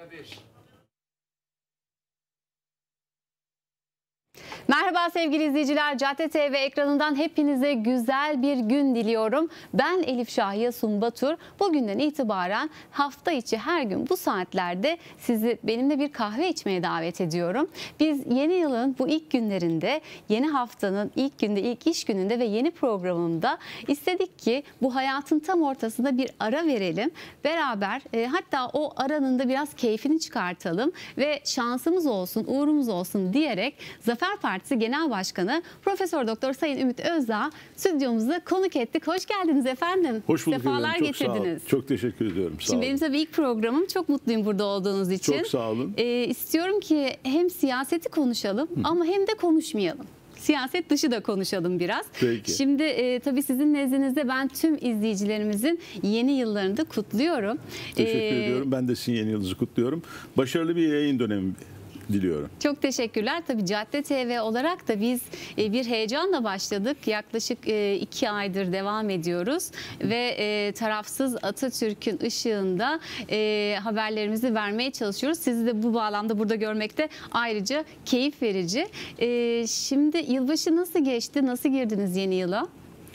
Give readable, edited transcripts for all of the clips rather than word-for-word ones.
Merhaba sevgili izleyiciler, Cadde TV ekranından hepinize güzel bir gün diliyorum. Ben Elif Şahiye Sunbatur. Bugünden itibaren hafta içi her gün bu saatlerde sizi benimle bir kahve içmeye davet ediyorum. Biz yeni yılın bu ilk günlerinde, yeni haftanın ilk günde, ilk iş gününde ve yeni programımda istedik ki bu hayatın tam ortasında bir ara verelim. Beraber hatta o aranın da biraz keyfini çıkartalım ve şansımız olsun, uğrumuz olsun diyerek Zafer Partisi Genel Başkanı Profesör Doktor Sayın Ümit Özdağ stüdyomuza konuk ettik. Hoş geldiniz efendim. Hoş bulduk. Sefalar Çok getirdiniz. Sağ olun. Çok teşekkür ediyorum. Sağ Şimdi olun. benim tabii ilk programım. Çok mutluyum burada olduğunuz için. Çok sağ olun. İstiyorum ki hem siyaseti konuşalım ama hem de konuşmayalım. Siyaset dışı da konuşalım biraz. Peki. Şimdi tabii sizin nezdinizde ben tüm izleyicilerimizin yeni yıllarını da kutluyorum. Teşekkür ediyorum. Ben de sizin yeni yılınızı kutluyorum. Başarılı bir yayın dönemi diliyorum. Çok teşekkürler. Tabii Cadde TV olarak da biz bir heyecanla başladık. Yaklaşık 2 aydır devam ediyoruz ve tarafsız Atatürk'ün ışığında haberlerimizi vermeye çalışıyoruz. Sizi de bu bağlamda burada görmekte ayrıca keyif verici. Şimdi yılbaşı nasıl geçti? Nasıl girdiniz yeni yıla?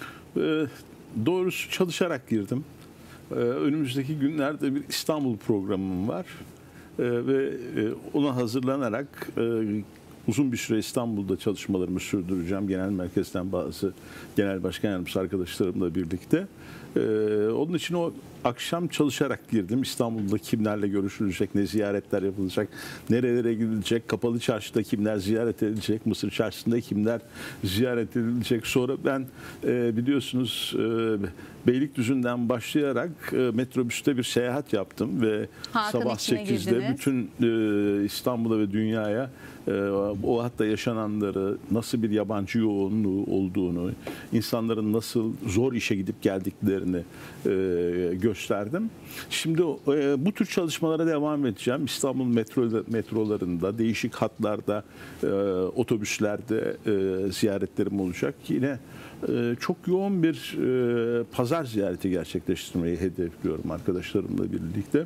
Doğrusu çalışarak girdim. Önümüzdeki günlerde bir İstanbul programım var. Ve ona hazırlanarak uzun bir süre İstanbul'da çalışmalarımı sürdüreceğim. Genel merkezden bazı genel başkan yardımcısı arkadaşlarımla birlikte. Onun için o akşam çalışarak girdim. İstanbul'da kimlerle görüşülecek, ne ziyaretler yapılacak, nerelere gidilecek, Kapalı Çarşı'da kimler ziyaret edilecek, Mısır Çarşısı'nda kimler ziyaret edilecek. Sonra ben biliyorsunuz Beylikdüzü'nden başlayarak metrobüste bir seyahat yaptım ve Hakan sabah 8'de bütün İstanbul'a ve dünyaya o hatta yaşananları, nasıl bir yabancı yoğunluğu olduğunu, insanların nasıl zor işe gidip geldiklerini gösterdim. Şimdi bu tür çalışmalara devam edeceğim. İstanbul metrolarında, değişik hatlarda, otobüslerde ziyaretlerim olacak. Yine çok yoğun bir pazar ziyareti gerçekleştirmeyi hedefliyorum arkadaşlarımla birlikte.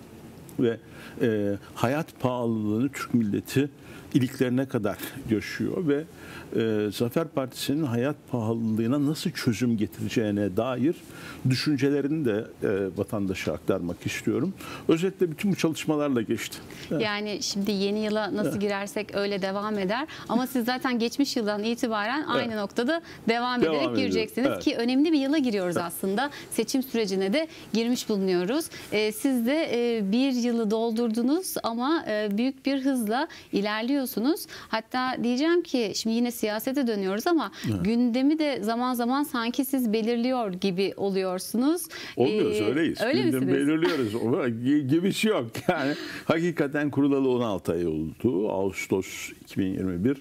Ve hayat pahalılığını Türk milleti iliklerine kadar yaşıyor ve Zafer Partisi'nin hayat pahalılığına nasıl çözüm getireceğine dair düşüncelerini de vatandaşa aktarmak istiyorum. Özetle bütün bu çalışmalarla geçti. Yani şimdi yeni yıla nasıl girersek öyle devam eder. Ama siz zaten geçmiş yıldan itibaren aynı noktada devam ederek gireceksiniz. Evet. Ki önemli bir yıla giriyoruz aslında. Seçim sürecine de girmiş bulunuyoruz. Siz de bir yılı doldurdunuz ama büyük bir hızla ilerliyorsunuz. Hatta diyeceğim ki şimdi yine siyasete dönüyoruz ama gündemi de zaman zaman sanki siz belirliyor gibi oluyorsunuz. Olmuyoruz, öyleyiz. Öyle Gündemi misiniz? belirliyoruz. Gibisi yok. Yani hakikaten kurulalı 16 ay oldu. Ağustos 2021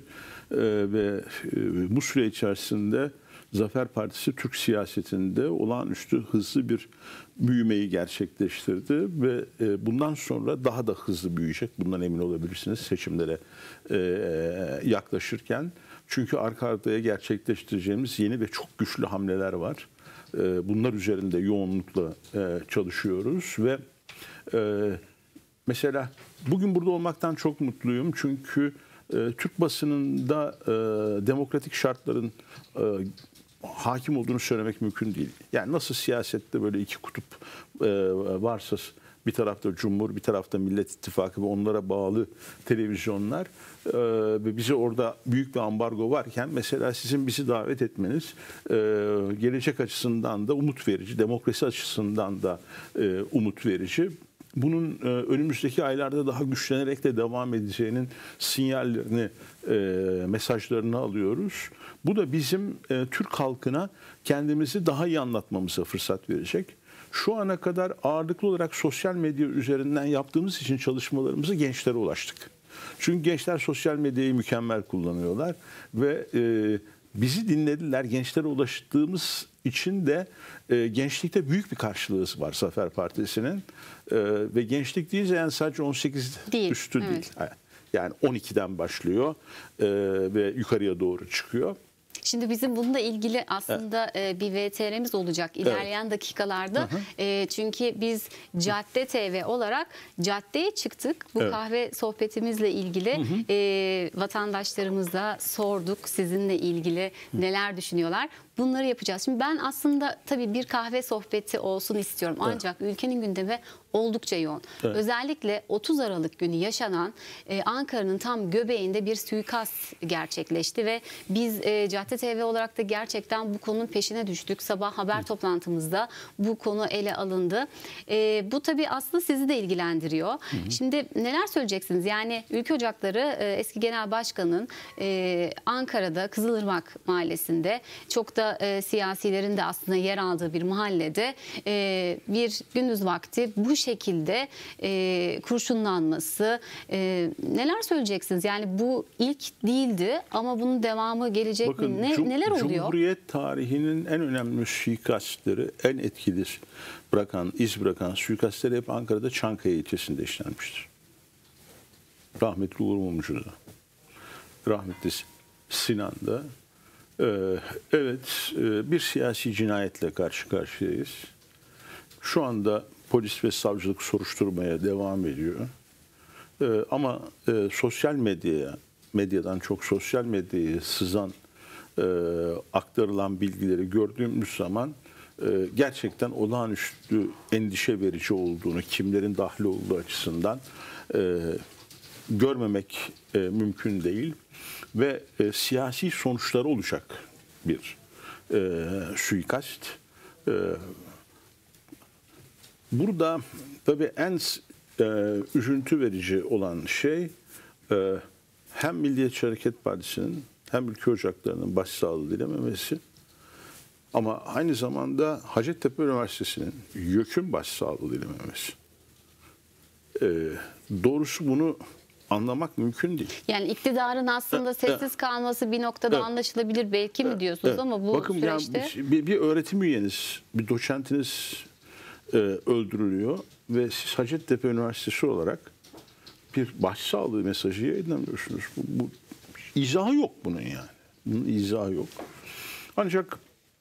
ve bu süre içerisinde Zafer Partisi Türk siyasetinde olağanüstü hızlı bir büyümeyi gerçekleştirdi ve bundan sonra daha da hızlı büyüyecek. Bundan emin olabilirsiniz seçimlere yaklaşırken. Çünkü arka arkaya gerçekleştireceğimiz yeni ve çok güçlü hamleler var. Bunlar üzerinde yoğunlukla çalışıyoruz ve mesela bugün burada olmaktan çok mutluyum. Çünkü Türk basınında demokratik şartların hakim olduğunu söylemek mümkün değil. Yani nasıl siyasette böyle iki kutup varsa, bir tarafta Cumhur, bir tarafta Millet İttifakı ve onlara bağlı televizyonlar ve bize orada büyük bir ambargo varken mesela sizin bizi davet etmeniz gelecek açısından da umut verici, demokrasi açısından da umut verici. Bunun önümüzdeki aylarda daha güçlenerek de devam edeceğinin sinyallerini, mesajlarını alıyoruz. Bu da bizim Türk halkına kendimizi daha iyi anlatmamıza fırsat verecek. Şu ana kadar ağırlıklı olarak sosyal medya üzerinden yaptığımız için çalışmalarımızı gençlere ulaştık. Çünkü gençler sosyal medyayı mükemmel kullanıyorlar ve bizi dinlediler. Gençlere ulaştığımız için de gençlikte büyük bir karşılığı var Zafer Partisi'nin. Ve gençlik deyince yani sadece 18 üstü değil. Yani 12'den başlıyor ve yukarıya doğru çıkıyor. Şimdi bizim bununla ilgili aslında bir VTR'miz olacak ilerleyen dakikalarda. Çünkü biz Cadde TV olarak caddeye çıktık. Bu kahve sohbetimizle ilgili vatandaşlarımıza sorduk sizinle ilgili neler düşünüyorlar. Bunları yapacağız. Şimdi ben aslında tabii bir kahve sohbeti olsun istiyorum. Ancak ülkenin gündemi oldukça yoğun. Özellikle 30 Aralık günü yaşanan Ankara'nın tam göbeğinde bir suikast gerçekleşti ve biz Cadde TV olarak da gerçekten bu konunun peşine düştük. Sabah haber toplantımızda bu konu ele alındı. Bu tabii aslında sizi de ilgilendiriyor. Şimdi neler söyleyeceksiniz? Yani Ülke Ocakları eski Genel Başkanı'nın Ankara'da Kızılırmak Mahallesi'nde çok da siyasilerin de aslında yer aldığı bir mahallede bir gündüz vakti bu şekilde kurşunlanması, neler söyleyeceksiniz? Yani bu ilk değildi ama bunun devamı gelecek Bakın, mi? Neler oluyor? Cumhuriyet tarihinin en önemli suikastleri, en etkili iz bırakan suikastleri hep Ankara'da Çankaya ilçesinde işlenmiştir. Rahmetli Uğur Mumcu'da, rahmetli Sinan'da. Evet, bir siyasi cinayetle karşı karşıyayız. Şu anda polis ve savcılık soruşturmaya devam ediyor. Ama sosyal medyadan çok sosyal medyaya sızan, aktarılan bilgileri gördüğümüz zaman gerçekten olağanüstü endişe verici olduğunu, kimlerin dahil olduğu açısından görmemek mümkün değil. Ve siyasi sonuçları olacak bir suikast. Burada tabii en üzüntü verici olan şey hem Milliyetçi Hareket Partisi'nin hem Ülke Ocakları'nın başsağlığı dilememesi, ama aynı zamanda Hacettepe Üniversitesi'nin YÖK'ün başsağlığı dilememesi. Doğrusu bunu anlamak mümkün değil. Yani iktidarın aslında sessiz kalması bir noktada anlaşılabilir belki mi diyorsunuz ama bu bakın süreçte... Yani bir öğretim üyeniz, bir doçentiniz öldürülüyor ve siz Hacettepe Üniversitesi olarak bir başsağlığı mesajı yayınlamıyorsunuz. Bu izahı yok bunun yani. Bunun izahı yok. Ancak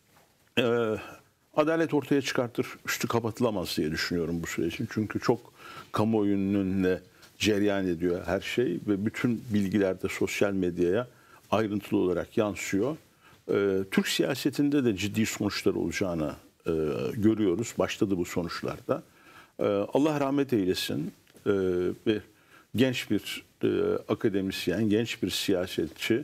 adalet ortaya çıkartır, üstü kapatılamaz diye düşünüyorum bu sürecin. Çünkü çok kamuoyunun önüne cereyan ediyor her şey ve bütün bilgiler de sosyal medyaya ayrıntılı olarak yansıyor. Türk siyasetinde de ciddi sonuçlar olacağını görüyoruz. Başladı bu sonuçlarda. Allah rahmet eylesin ve genç bir akademisyen, genç bir siyasetçi,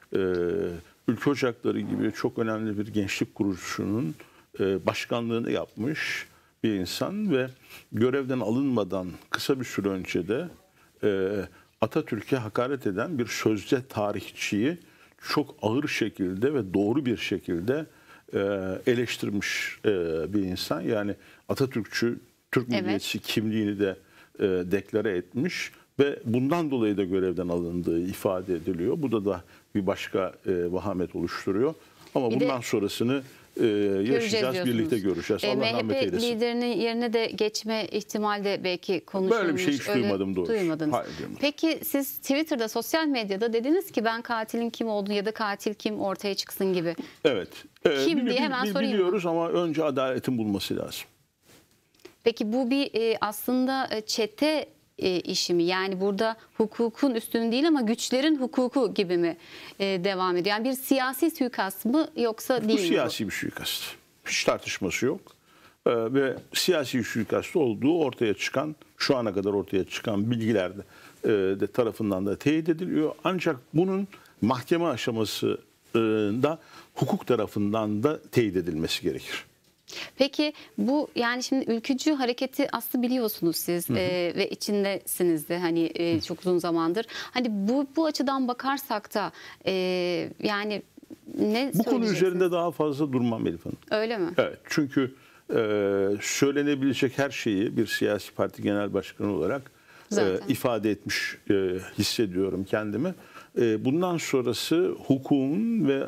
Ülke Ocakları gibi çok önemli bir gençlik kuruluşunun başkanlığını yapmış bir insan ve görevden alınmadan kısa bir süre önce de Atatürk'e hakaret eden bir sözde tarihçiyi çok ağır şekilde ve doğru bir şekilde eleştirmiş bir insan. Yani Atatürkçü, Türk milliyetçisi kimliğini de deklare etmiş ve bundan dolayı da görevden alındığı ifade ediliyor. Bu da bir başka vahamet oluşturuyor. Ama bundan sonrasını yaşayacağız, birlikte göreceğiz. Allah rahmet eylesin. MHP liderinin yerine de geçme ihtimali de belki konuşulmuş. Böyle bir şey hiç duymadım doğrusu. Duymadınız. Hayır, duymadım. Peki siz Twitter'da, sosyal medyada dediniz ki ben katilin kim olduğunu ya da katil kim ortaya çıksın gibi. Evet. Kim diye hemen sorayım. Biliyoruz ama önce adaletin bulması lazım. Peki bu bir aslında çete işi mi? Yani burada hukukun üstünü değil ama güçlerin hukuku gibi mi devam ediyor? Yani bir siyasi suikast mı yoksa değil mi? Bu siyasi bir suikast. Hiç tartışması yok. Ve siyasi suikast olduğu ortaya çıkan, şu ana kadar ortaya çıkan bilgiler de tarafından da teyit ediliyor. Ancak bunun mahkeme aşamasında hukuk tarafından da teyit edilmesi gerekir. Peki bu yani şimdi ülkücü hareketi aslında biliyorsunuz siz ve içindesiniz de hani çok uzun zamandır. Hani bu açıdan bakarsak da yani ne bu konu üzerinde daha fazla durmam Elif Hanım. Öyle mi? Evet, çünkü söylenebilecek her şeyi bir siyasi parti genel başkanı olarak ifade etmiş hissediyorum kendimi. Bundan sonrası hukukun ve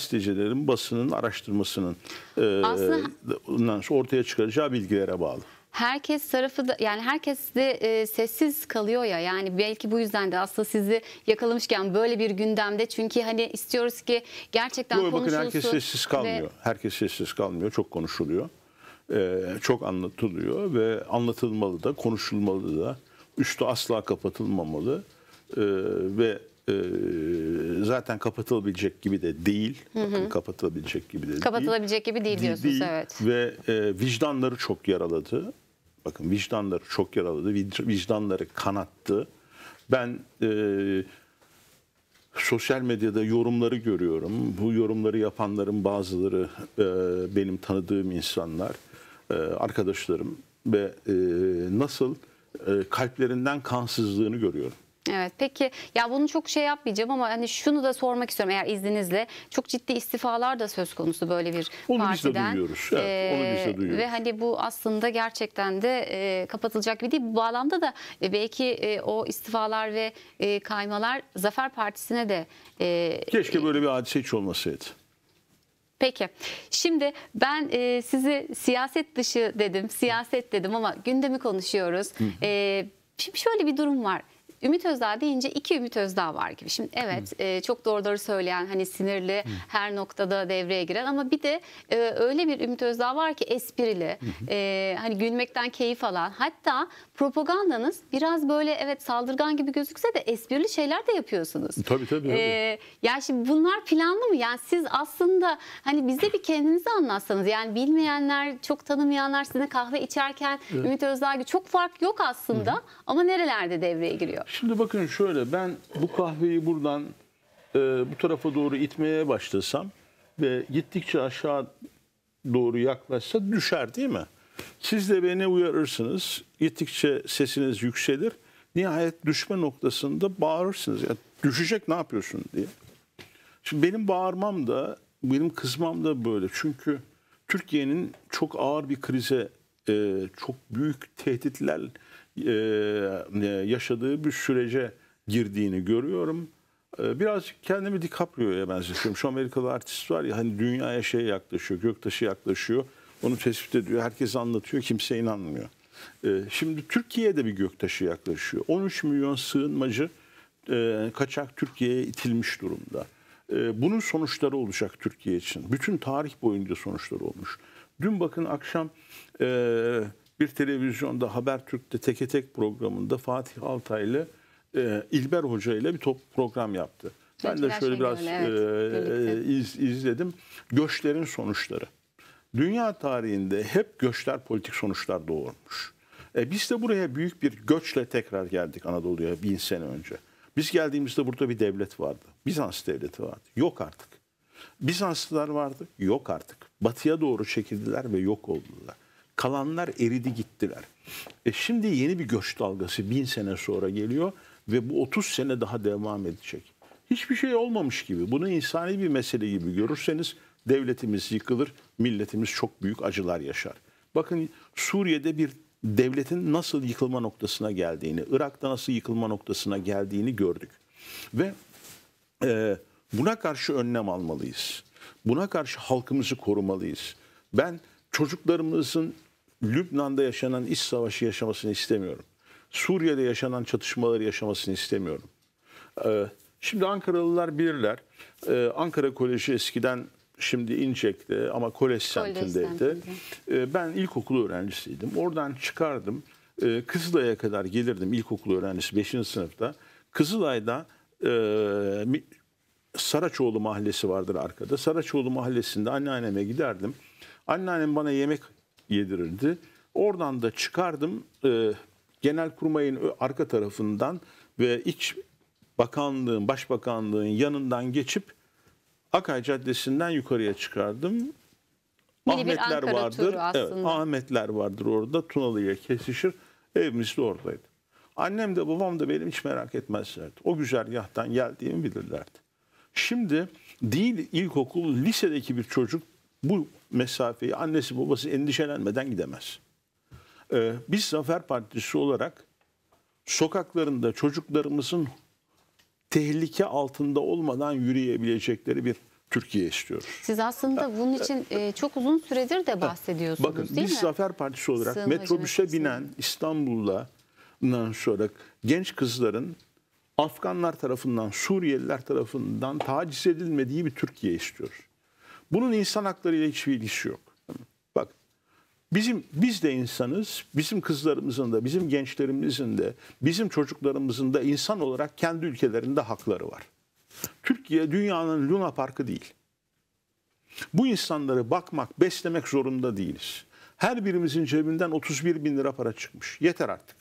gazetecilerin, basının araştırmasının ondan sonra ortaya çıkaracağı bilgilere bağlı. herkes tarafı da, yani herkes de sessiz kalıyor ya, yani belki bu yüzden de aslında sizi yakalamışken böyle bir gündemde, çünkü hani istiyoruz ki gerçekten Bakın konuşulsun. herkes sessiz kalmıyor. Herkes sessiz kalmıyor. Çok konuşuluyor. Çok anlatılıyor ve anlatılmalı da, konuşulmalı da. Üstü asla kapatılmamalı. Ve zaten kapatılabilecek gibi de değil. Bakın, kapatılabilecek gibi de değil. Kapatılabilecek gibi değil diyorsunuz, evet. Ve vicdanları çok yaraladı. Bakın, vicdanları çok yaraladı. Vicdanları kanattı. Ben sosyal medyada yorumları görüyorum. Bu yorumları yapanların bazıları benim tanıdığım insanlar, arkadaşlarım ve nasıl kalplerinden kansızlığını görüyorum. Evet, peki ya bunu çok şey yapmayacağım ama hani şunu da sormak istiyorum eğer izninizle. Çok ciddi istifalar da söz konusu böyle bir Onu partiden. biz de duyuyoruz. Evet, onu biz de duyuyoruz. Ve hani bu aslında gerçekten de kapatılacak bir değil. Bu bağlamda da belki o istifalar ve kaymalar Zafer Partisi'ne de Keşke böyle bir hadise hiç olmasaydı. Peki. Şimdi ben sizi siyaset dışı dedim, siyaset dedim ama gündemi konuşuyoruz. Şimdi şöyle bir durum var. Ümit Özdağ deyince iki Ümit Özdağ var gibi. Şimdi evet, çok doğruları söyleyen, hani sinirli, her noktada devreye giren, ama bir de öyle bir Ümit Özdağ var ki esprili, hani gülmekten keyif alan, hatta propagandanız biraz böyle evet saldırgan gibi gözükse de esprili şeyler de yapıyorsunuz. Tabii. Yani şimdi bunlar planlı mı? Yani siz aslında hani bize bir kendinizi anlatsanız, yani bilmeyenler, çok tanımayanlar sizinle kahve içerken Ümit Özdağ gibi çok fark yok aslında, ama nerelerde devreye giriyor? Şimdi bakın şöyle, ben bu kahveyi buradan bu tarafa doğru itmeye başlasam ve gittikçe aşağı doğru yaklaşsa düşer, değil mi? Siz de beni uyarırsınız. Gittikçe sesiniz yükselir. Nihayet düşme noktasında bağırırsınız. Ya, düşecek, ne yapıyorsun diye. Şimdi benim bağırmam da, benim kızmam da böyle. Çünkü Türkiye'nin çok ağır bir krize, çok büyük tehditler yaşadığı bir sürece girdiğini görüyorum. Birazcık kendimi DiCaprio'ya benzetiyorum. Şu Amerikalı artist var ya, hani dünyaya şey yaklaşıyor, göktaşı yaklaşıyor. Onu tespit ediyor, herkes anlatıyor, kimse inanmıyor. Şimdi Türkiye'de bir göktaşı yaklaşıyor. 13 milyon sığınmacı kaçak Türkiye'ye itilmiş durumda. Bunun sonuçları olacak Türkiye için. Bütün tarih boyunca sonuçları olmuş. Dün bakın akşam bir televizyonda, Habertürk'te Teke Tek programında Fatih Altaylı İlber Hoca ile bir program yaptı. Ben de şöyle biraz izledim. Göçlerin sonuçları. Dünya tarihinde hep göçler politik sonuçlar doğurmuş. Biz de buraya büyük bir göçle tekrar geldik, Anadolu'ya 1000 sene önce. Biz geldiğimizde burada bir devlet vardı. Bizans devleti vardı. Yok artık. Bizanslılar vardı. Yok artık. Batıya doğru çekildiler ve yok oldular. Kalanlar eridi gittiler. Şimdi yeni bir göç dalgası 1000 sene sonra geliyor ve bu 30 sene daha devam edecek. Hiçbir şey olmamış gibi, bunu insani bir mesele gibi görürseniz devletimiz yıkılır, milletimiz çok büyük acılar yaşar. Bakın, Suriye'de bir devletin nasıl yıkılma noktasına geldiğini, Irak'ta nasıl yıkılma noktasına geldiğini gördük. Ve buna karşı önlem almalıyız. Buna karşı halkımızı korumalıyız. Ben çocuklarımızın Lübnan'da yaşanan iç savaşı yaşamasını istemiyorum. Suriye'de yaşanan çatışmaları yaşamasını istemiyorum. Şimdi Ankaralılar bilirler. Ankara Koleji eskiden, şimdi İncek'te ama Kolej semtindeydi. Ben ilkokul öğrencisiydim. Oradan çıkardım. Kızılay'a kadar gelirdim, ilkokul öğrencisi 5. sınıfta. Kızılay'da Saraçoğlu Mahallesi vardır arkada. Saraçoğlu Mahallesi'nde anneanneme giderdim. Anneannem bana yemek yedirirdi. Oradan da çıkardım. Genelkurmay'ın arka tarafından ve İç Bakanlığın, Başbakanlığın yanından geçip Akay Caddesi'nden yukarıya çıkardım. Ahmetler vardır. Evet, Ahmetler vardır orada. Tunalı'ya kesişir. Evimiz de oradaydı. Annem de babam da benim hiç merak etmezlerdi. O güzergahtan geldiğimi bilirlerdi. Şimdi değil ilkokul, lisedeki bir çocuk bu mesafeyi annesi babası endişelenmeden gidemez. Biz Zafer Partisi olarak sokaklarında çocuklarımızın tehlike altında olmadan yürüyebilecekleri bir Türkiye istiyoruz. Siz aslında bunun için çok uzun süredir de bahsediyorsunuz, Bakın değil biz mi? Zafer Partisi olarak Sığınmacı metrobüse meselesi. binen İstanbul'dan sonra genç kızların Afganlar tarafından, Suriyeliler tarafından taciz edilmediği bir Türkiye istiyoruz. Bunun insan hakları ile hiçbir ilgisi yok. Bak, biz de insanız, bizim kızlarımızın da, bizim gençlerimizin de, bizim çocuklarımızın da insan olarak kendi ülkelerinde hakları var. Türkiye dünyanın Luna Parkı değil. Bu insanları bakmak, beslemek zorunda değiliz. Her birimizin cebinden 31 bin lira para çıkmış. Yeter artık.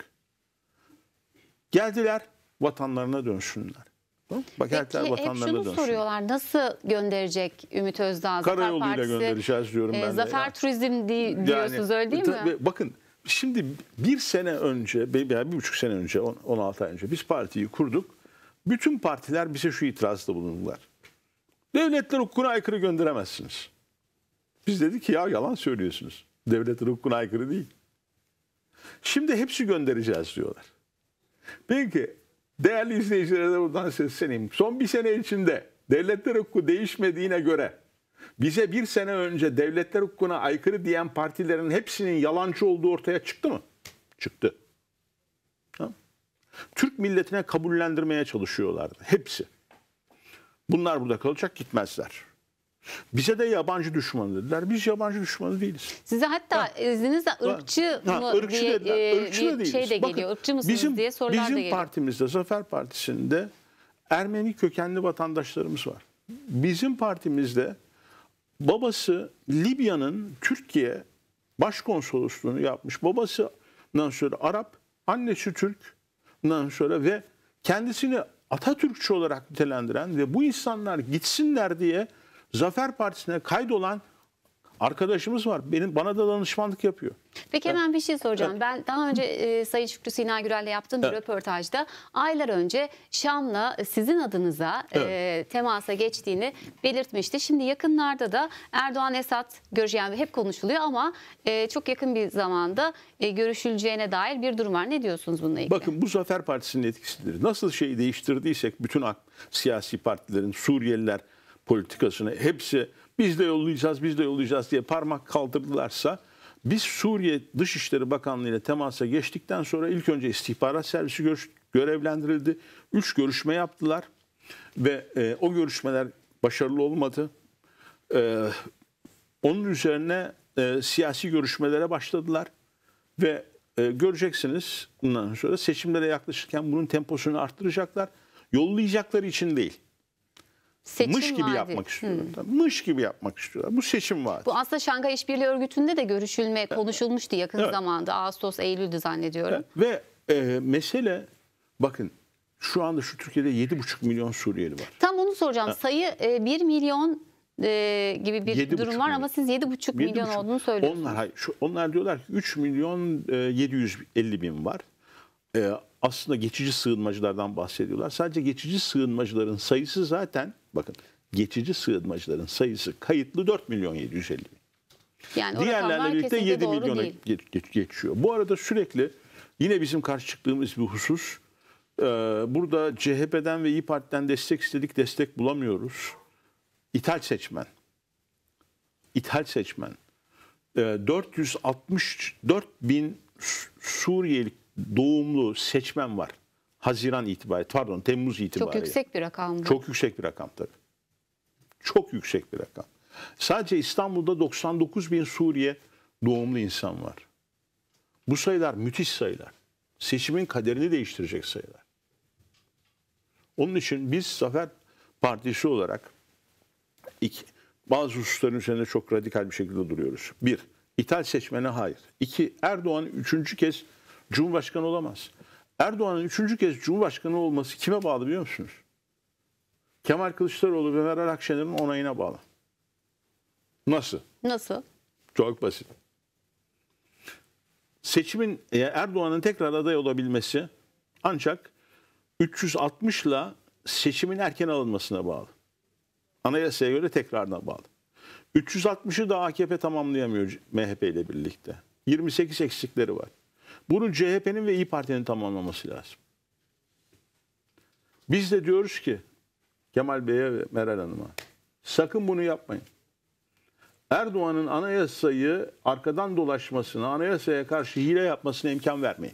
Geldiler, vatanlarına dönsünler. Bak, Peki geldiler, hep vatanlarına şunu dönsünler. soruyorlar, nasıl gönderecek Ümit Özdağ? Zafer Karayoluyla Partisi, göndereceğiz diyorum ben de. Zafer Turizm diyorsunuz, öyle değil mi? Bakın, şimdi bir sene önce, bir buçuk sene önce, 16 ay önce biz partiyi kurduk. Bütün partiler bize şu itirazda bulundular. Devletler hukukuna aykırı gönderemezsiniz. Biz dedik ki ya yalan söylüyorsunuz. Devletler hukukuna aykırı değil. Şimdi hepsi göndereceğiz diyorlar. Peki değerli izleyicilere de buradan sesleneyim. Son bir sene içinde devletler hukuku değişmediğine göre bize bir sene önce devletler hukukuna aykırı diyen partilerin hepsinin yalancı olduğu ortaya çıktı mı? Çıktı. Ha? Türk milletine kabullendirmeye çalışıyorlardı. Hepsi. Bunlar burada kalacak, gitmezler. Bize de yabancı düşmanı dediler. Biz yabancı düşmanı değiliz. Size hatta izninizle ırkçı mı ırkçı diye dediler. Irkçı da bir değiliz. şey de Bakın, geliyor. Irkçı mısınız diye sorular da bizim geliyor. partimizde, Zafer Partisi'nde Ermeni kökenli vatandaşlarımız var. Bizim partimizde babası Libya'nın Türkiye başkonsolosluğunu yapmış. Babasından sonra Arap, annesi Türk'den sonra ve kendisini Atatürkçü olarak nitelendiren ve bu insanlar gitsinler diye Zafer Partisi'ne kaydolan arkadaşımız var. Bana da danışmanlık yapıyor. Peki hemen bir şey soracağım. Ben daha önce Sayın Şükrü Sina Gürel'le yaptığım bir röportajda aylar önce Şam'la sizin adınıza temasa geçtiğini belirtmişti. Şimdi yakınlarda da Erdoğan-Esad görüşeceği hep konuşuluyor ama çok yakın bir zamanda görüşüleceğine dair bir durum var. Ne diyorsunuz bununla ilgili? Bakın, bu Zafer Partisi'nin etkisidir. Nasıl şeyi değiştirdiysek bütün siyasi partilerin, Suriyeliler politikasını hepsi biz de yollayacağız diye parmak kaldırdılarsa, biz Suriye Dışişleri Bakanlığı ile temasa geçtikten sonra ilk önce istihbarat servisi görevlendirildi. 3 görüşme yaptılar ve o görüşmeler başarılı olmadı. Onun üzerine siyasi görüşmelere başladılar ve göreceksiniz bundan sonra seçimlere yaklaşırken bunun temposunu arttıracaklar. Yollayacakları için değil. Mış gibi yapmak istiyorlar. Mış gibi yapmak istiyorlar. Bu seçim vaadi. Bu aslında Şanghay İşbirliği Örgütü'nde de konuşulmuştu yakın zamanda. Ağustos, Eylül'dü zannediyorum. Ve mesele, bakın, şu anda Türkiye'de 7,5 milyon Suriyeli var. Tam onu soracağım. Sayı 1 milyon gibi bir durum var ama siz 7,5 milyon olduğunu söylüyorsunuz. Onlar diyorlar ki 3 milyon 750 bin var. Aslında geçici sığınmacılardan bahsediyorlar. Sadece geçici sığınmacıların sayısı zaten, bakın, geçici sığınmacıların sayısı kayıtlı 4 milyon 750 bin. Yani diğerlerle birlikte 7 milyona geçiyor. Bu arada sürekli yine bizim karşı çıktığımız bir husus, burada CHP'den ve İYİ Parti'den destek istedik, destek bulamıyoruz. İthal seçmen. 464 bin Suriyeli doğumlu seçmen var. Temmuz itibariyle. Çok yüksek bir rakam bu. Çok yüksek bir rakam tabii. Çok yüksek bir rakam. Sadece İstanbul'da 99 bin Suriye doğumlu insan var. Bu sayılar müthiş sayılar. Seçimin kaderini değiştirecek sayılar. Onun için biz Zafer Partisi olarak bazı hususların üzerinde çok radikal bir şekilde duruyoruz. 1. İthal seçmene hayır. 2. Erdoğan 3. kez Cumhurbaşkanı olamaz. Erdoğan'ın 3. kez Cumhurbaşkanı olması kime bağlı biliyor musunuz? Kemal Kılıçdaroğlu ve Meral Akşener'in onayına bağlı. Nasıl? Nasıl? Çok basit. Seçimin Erdoğan'ın tekrar aday olabilmesi ancak 360 ile seçimin erken alınmasına bağlı. Anayasaya göre tekrarına bağlı. 360'ı da AKP tamamlayamıyor MHP ile birlikte. 28 eksikleri var. Bunu CHP'nin ve İYİ Parti'nin tamamlaması lazım. Biz de diyoruz ki Kemal Bey'e ve Meral Hanım'a, Sakın bunu yapmayın. Erdoğan'ın anayasayı arkadan dolaşmasına, anayasaya karşı hile yapmasına imkan vermeyin.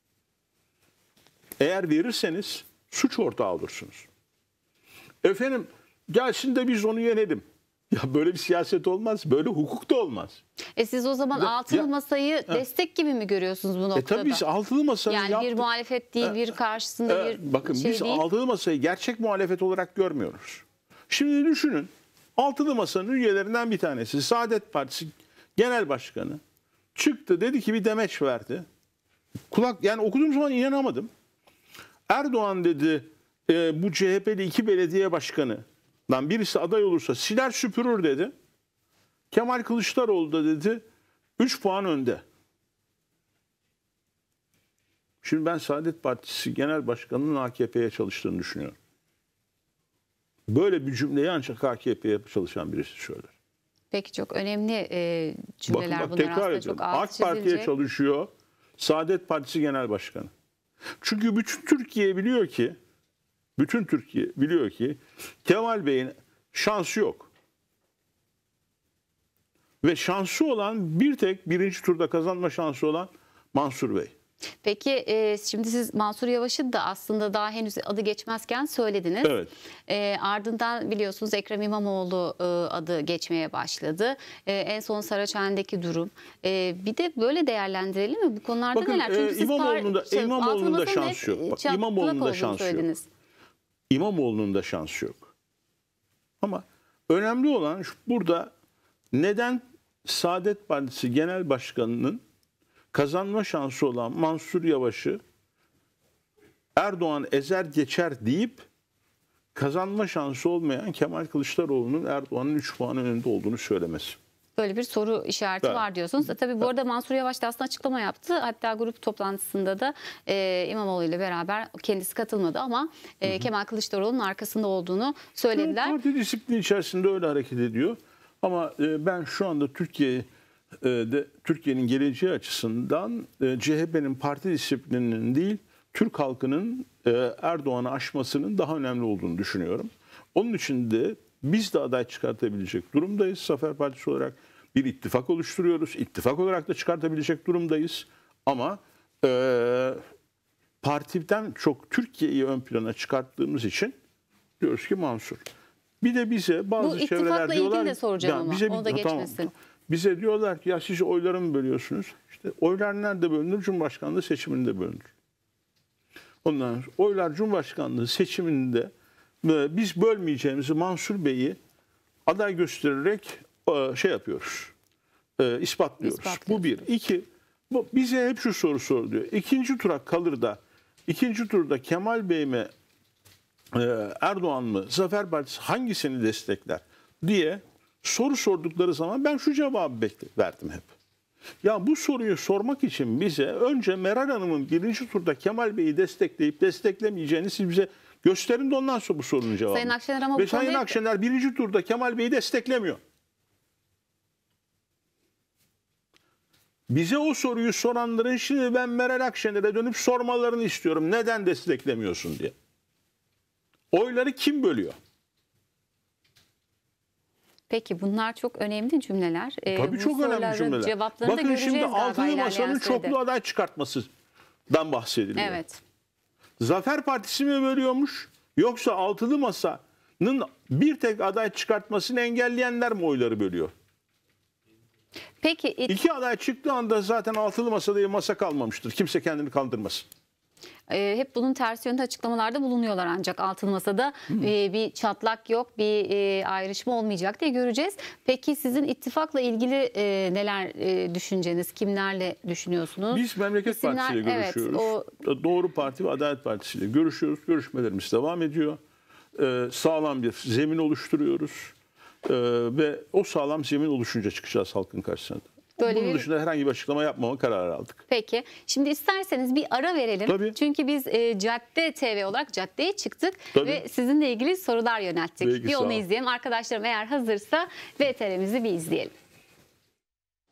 Eğer verirseniz suç ortağı olursunuz. Efendim gelsin de biz onu yenelim. Ya böyle bir siyaset olmaz, böyle hukuk da olmaz. Siz o zaman altılı masayı destek gibi mi görüyorsunuz bu noktada? Tabii biz altılı masayı yani yaptık. bir muhalefet değil, bir karşısında bir bakın şey biz değil. altılı masayı gerçek muhalefet olarak görmüyoruz. Şimdi düşünün, altılı masanın üyelerinden bir tanesi Saadet Partisi Genel Başkanı çıktı, dedi ki bir demeç verdi. Yani okuduğum zaman inanamadım. Erdoğan dedi bu CHP'li 2 belediye başkanından birisi aday olursa siler süpürür dedi. Kemal Kılıçdaroğlu da dedi 3 puan önde. Şimdi ben Saadet Partisi Genel Başkanı'nın AKP'ye çalıştığını düşünüyorum. Böyle bir cümleyi ancak AKP'ye çalışan birisi söyler. Peki çok önemli cümleler Bakın, bunlar tekrar aslında ediyorum. çok altı AK Parti'ye çizilecek. çalışıyor Saadet Partisi Genel Başkanı. Çünkü bütün Türkiye biliyor ki Kemal Bey'in şansı yok. Ve şansı olan bir tek birinci turda kazanma şansı olan Mansur Bey. Peki şimdi siz Mansur Yavaş'ın da aslında daha henüz adı geçmezken söylediniz. Evet. Ardından biliyorsunuz Ekrem İmamoğlu adı geçmeye başladı. En son Saraçhane'deki durum. Bir de böyle değerlendirelim mi? Bu konularda Bakın, neler? Çünkü siz İmamoğlu'nun da şansı yok. Bak, İmamoğlu'nun da şansı yok. İmamoğlu'nun da şansı yok. Ama önemli olan burada neden Saadet Partisi Genel Başkanı'nın kazanma şansı olan Mansur Yavaş'ı Erdoğan ezer geçer deyip kazanma şansı olmayan Kemal Kılıçdaroğlu'nun Erdoğan'ın 3 puan önünde olduğunu söylemesi. Böyle bir soru işareti var diyorsunuz. Tabii bu arada Mansur Yavaş da aslında açıklama yaptı. Hatta grup toplantısında da İmamoğlu ile beraber kendisi katılmadı ama Kemal Kılıçdaroğlu'nun arkasında olduğunu söylediler. Parti disiplini içerisinde öyle hareket ediyor. Ama ben şu anda Türkiye'nin geleceği açısından CHP'nin parti disiplininin değil, Türk halkının Erdoğan'ı aşmasının daha önemli olduğunu düşünüyorum. Onun için de biz de aday çıkartabilecek durumdayız. Zafer Partisi olarak bir ittifak oluşturuyoruz. İttifak olarak da çıkartabilecek durumdayız. Ama partiden çok Türkiye'yi ön plana çıkarttığımız için diyoruz ki Mansur. Bir de bize bazı bu çevreler diyorlar. Bu ittifakla ilgili de soracağım ama bize, o da geçmesin. Tamam. Bize diyorlar ki ya siz oyları mı bölüyorsunuz? İşte oylar nerede bölünür? Cumhurbaşkanlığı seçiminde bölünür. Ondan sonra oylar Cumhurbaşkanlığı seçiminde biz bölmeyeceğimizi Mansur Bey'i aday göstererek şey yapıyoruz. İspatlıyoruz. Bu bir. İki, bize hep şu soru soruluyor. İkinci tura kalır da ikinci turda Kemal Bey mi Erdoğan mı Zafer Partisi hangisini destekler diye soru sordukları zaman ben şu cevabı verdim hep. Ya bu soruyu sormak için bize önce Meral Hanım'ın birinci turda Kemal Bey'i destekleyip desteklemeyeceğini siz bize gösterin de ondan sonra bu sorunun cevabını. Sayın Akşener ama Ve Sayın Akşener birinci turda Kemal Bey'i desteklemiyor. Bize o soruyu soranların şimdi ben Meral Akşener'e dönüp sormalarını istiyorum. Neden desteklemiyorsun diye. Oyları kim bölüyor? Peki bunlar çok önemli cümleler. Tabii çok önemli cümleler. Cevaplarını bakın şimdi altılı masanın çoklu aday çıkartmasından bahsediliyor. Evet. Zafer Partisi mi bölüyormuş yoksa altılı masanın bir tek aday çıkartmasını engelleyenler mi oyları bölüyor? Peki 2 aday çıktığı anda zaten altılı masada masa kalmamıştır. Kimse kendini kandırmasın. Hep bunun ters yönde açıklamalarda bulunuyorlar ancak altılı masada bir çatlak yok, bir ayrışma olmayacak diye göreceğiz. Peki sizin ittifakla ilgili neler düşünceniz, kimlerle düşünüyorsunuz? Biz Memleket Partisi ile görüşüyoruz. Evet, Doğru Parti ve Adalet Partisi ile görüşüyoruz. Görüşmelerimiz devam ediyor. Sağlam bir zemin oluşturuyoruz. Ve o sağlam zemin oluşunca çıkacağız halkın karşısına. Bunun dışında herhangi bir açıklama yapmama kararı aldık. Peki. Şimdi isterseniz bir ara verelim. Tabii. Çünkü biz Cadde TV olarak caddeye çıktık. Tabii. Ve sizinle ilgili sorular yönelttik. Peki, bir onu izleyelim. Arkadaşlarım eğer hazırsa VTR'mizi bir izleyelim.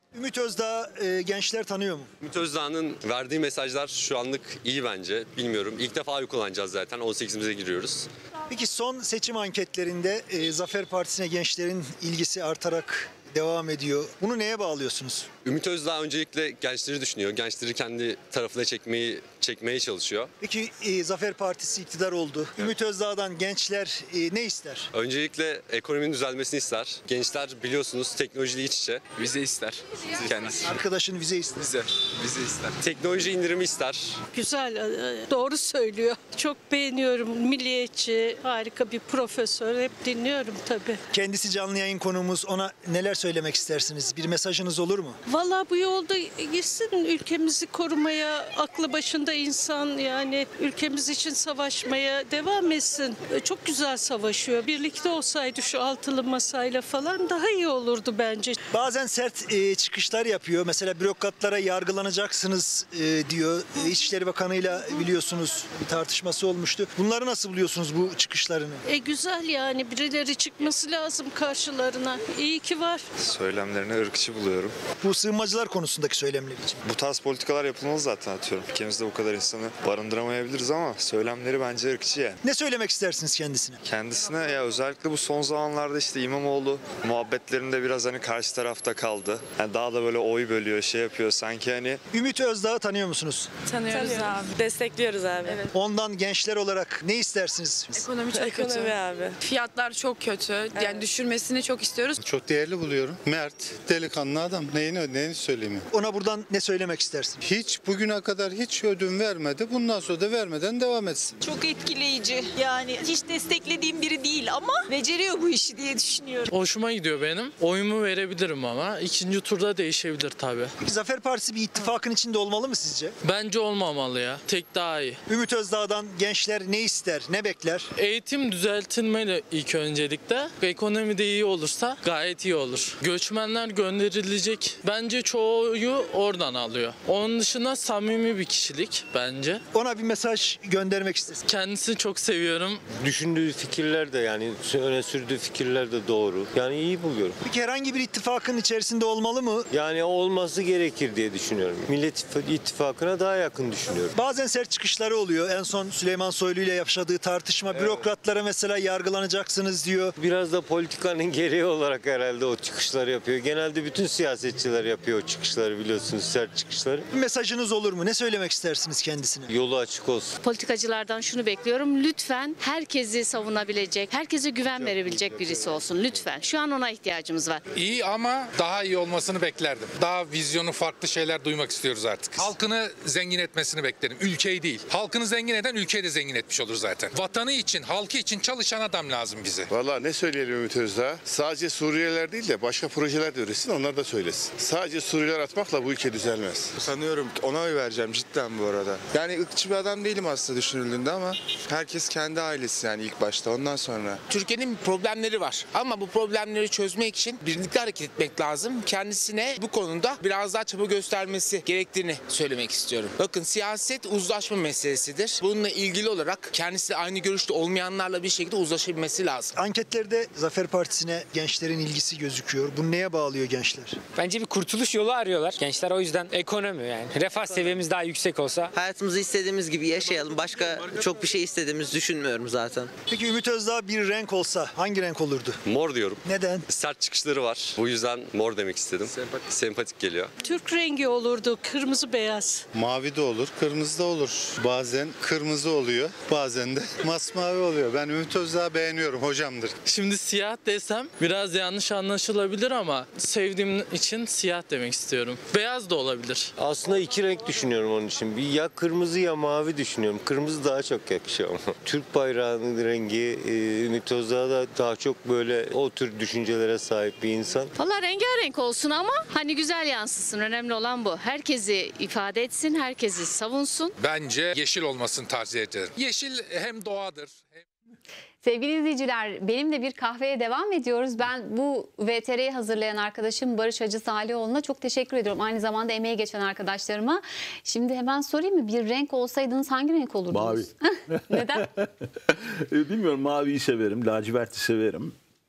Ümit Özdağ gençler tanıyor mu? Ümit Özdağ'ın verdiği mesajlar şu anlık iyi bence. Bilmiyorum. İlk defa oy kullanacağız zaten. 18'imize giriyoruz. Peki son seçim anketlerinde Zafer Partisi'ne gençlerin ilgisi artarak devam ediyor. Bunu neye bağlıyorsunuz? Ümit Özdağ öncelikle gençleri düşünüyor. Gençleri kendi tarafına çekmeye çalışıyor. Peki Zafer Partisi iktidar oldu. Ümit Özdağ'dan gençler ne ister? Öncelikle ekonominin düzelmesini ister. Gençler biliyorsunuz teknolojiyle iç içe. Vize ister kendisi. Arkadaşın vize ister. Vize ister. Teknoloji indirimi ister. Güzel, doğru söylüyor. Çok beğeniyorum. Milliyetçi, harika bir profesör. Hep dinliyorum tabii. Kendisi canlı yayın konuğumuz. Ona neler söylemek istersiniz? Bir mesajınız olur mu? Vallahi bu yolda gitsin, ülkemizi korumaya, aklı başında insan, yani ülkemiz için savaşmaya devam etsin. Çok güzel savaşıyor. Birlikte olsaydı şu altılı masayla falan daha iyi olurdu bence. Bazen sert çıkışlar yapıyor. Mesela bürokratlara yargılanacaksınız diyor. İçişleri Bakanı'yla biliyorsunuz bir tartışması olmuştu. Bunları nasıl buluyorsunuz, bu çıkışlarını? Güzel, yani birileri çıkması lazım karşılarına. İyi ki var. Söylemlerini ırkçı buluyorum. Bu sığınmacılar konusundaki söylemleri için. Bu tarz politikalar yapılmalı zaten, atıyorum. Ülkemizde bu kadar insanı barındıramayabiliriz ama söylemleri bence ırkçı yani. Ne söylemek istersiniz kendisine? Kendisine ya özellikle bu son zamanlarda işte İmamoğlu muhabbetlerinde biraz hani karşı tarafta kaldı. Yani daha da böyle oy bölüyor, şey yapıyor sanki hani. Ümit Özdağ'ı tanıyor musunuz? Tanıyoruz abi. Destekliyoruz abi. Evet. Ondan gençler olarak ne istersiniz? Ekonomi çok kötü. abi. Fiyatlar çok kötü. Yani düşürmesini çok istiyoruz. Çok değerli buluyorum. Mert, delikanlı adam. Neyini söyleyeyim? Ona buradan ne söylemek istersiniz? Hiç bugüne kadar hiç ödün vermedi. Bundan sonra da vermeden devam etsin. Çok etkileyici. Yani hiç desteklediğim biri değil ama beceriyor bu işi diye düşünüyorum. Hoşuma gidiyor benim. Oyumu verebilirim ama ikinci turda değişebilir tabii. Peki Zafer Partisi bir ittifakın içinde olmalı mı sizce? Bence olmamalı ya. Tek daha iyi. Ümit Özdağ'dan gençler ne ister, ne bekler? Eğitim düzeltilmeli ilk öncelikle. Ekonomi de iyi olursa gayet iyi olur. Göçmenler gönderilecek. Bence çoğuyu oradan alıyor. Onun dışında samimi bir kişilik bence. Ona bir mesaj göndermek istesin. Kendisini çok seviyorum. Düşündüğü fikirler de, yani öne sürdüğü fikirler de doğru. Yani iyi buluyorum. Peki herhangi bir ittifakın içerisinde olmalı mı? Yani olması gerekir diye düşünüyorum. Millet İttifakı'na daha yakın düşünüyorum. Bazen sert çıkışları oluyor. En son Süleyman Soylu ile yaşadığı tartışma. Bürokratlara mesela yargılanacaksınız diyor. Biraz da politikanın gereği olarak herhalde o çıkışları yapıyor. Genelde bütün siyasetçiler yapıyor o çıkışları, biliyorsunuz, sert çıkışları. Bir mesajınız olur mu? Ne söylemek istersiniz kendisine? Yolu açık olsun. Politikacılardan şunu bekliyorum. Lütfen herkesi savunabilecek, herkese güven verebilecek birisi olsun. Lütfen. Şu an ona ihtiyacımız var. İyi ama daha iyi olmasını beklerdim. Daha vizyonu, farklı şeyler duymak istiyoruz artık. Halkını zengin etmesini beklerim. Ülkeyi değil. Halkını zengin eden ülkeyi de zengin etmiş olur zaten. Vatanı için, halkı için çalışan adam lazım bize. Vallahi ne söyleyelim Ümit Özdağ? Sadece Suriyeliler değil de başka projeler de üretsin, onlar da söylesin. Sadece Suriyeliler atmakla bu ülke düzelmez. Sanıyorum ona oy vereceğim cidden bu arada. Yani ırkçı bir adam değilim aslında düşünüldüğünde ama herkes kendi ailesi yani ilk başta, ondan sonra. Türkiye'nin problemleri var ama bu problemleri çözmek için birlikte hareket etmek lazım. Kendisine bu konuda biraz daha çaba göstermesi gerektiğini söylemek istiyorum. Bakın, siyaset uzlaşma meselesidir. Bununla ilgili olarak kendisi aynı görüşte olmayanlarla bir şekilde uzlaşabilmesi lazım. Anketlerde Zafer Partisi'ne gençlerin ilgisi gözüküyor. Bu neye bağlıyor gençler? Bence bir kurtuluş yolu arıyorlar. Gençler o yüzden ekonomi, yani refah seviyemiz daha yüksek olsa. Hayatımızı istediğimiz gibi yaşayalım. Başka çok bir şey istediğimizi düşünmüyorum zaten. Peki Ümit Özdağ bir renk olsa hangi renk olurdu? Mor diyorum. Neden? Sert çıkışları var. Bu yüzden mor demek istedim. Sempatik geliyor. Türk rengi olurdu, kırmızı beyaz. Mavi de olur, kırmızı da olur. Bazen kırmızı oluyor, bazen de masmavi oluyor. Ben Ümit Özdağ'ı beğeniyorum, hocamdır. Şimdi siyah desem biraz yanlış anlaşılabilir ama sevdiğim için siyah demek istiyorum. Beyaz da olabilir. Aslında iki renk düşünüyorum onun için. Bir ya kırmızı ya mavi düşünüyorum. Kırmızı daha çok yakışıyor ama. Türk bayrağının rengi, Ümit Özdağ da daha çok böyle o tür düşüncelere sahip bir insan. Valla rengarenk olsun ama hani güzel yansısın. Önemli olan bu. Herkesi ifade etsin, herkesi savunsun. Bence yeşil olmasını tercih ederim. Yeşil hem doğadır hem... Sevgili izleyiciler, benim de bir kahveye devam ediyoruz. Ben bu VTR'yi hazırlayan arkadaşım Barış Hacı Salihoğlu'na çok teşekkür ediyorum. Aynı zamanda emeği geçen arkadaşlarıma. Şimdi hemen sorayım mı? Bir renk olsaydınız hangi renk olurdunuz? Mavi. Neden? Bilmiyorum, maviyi severim, laciverti severim.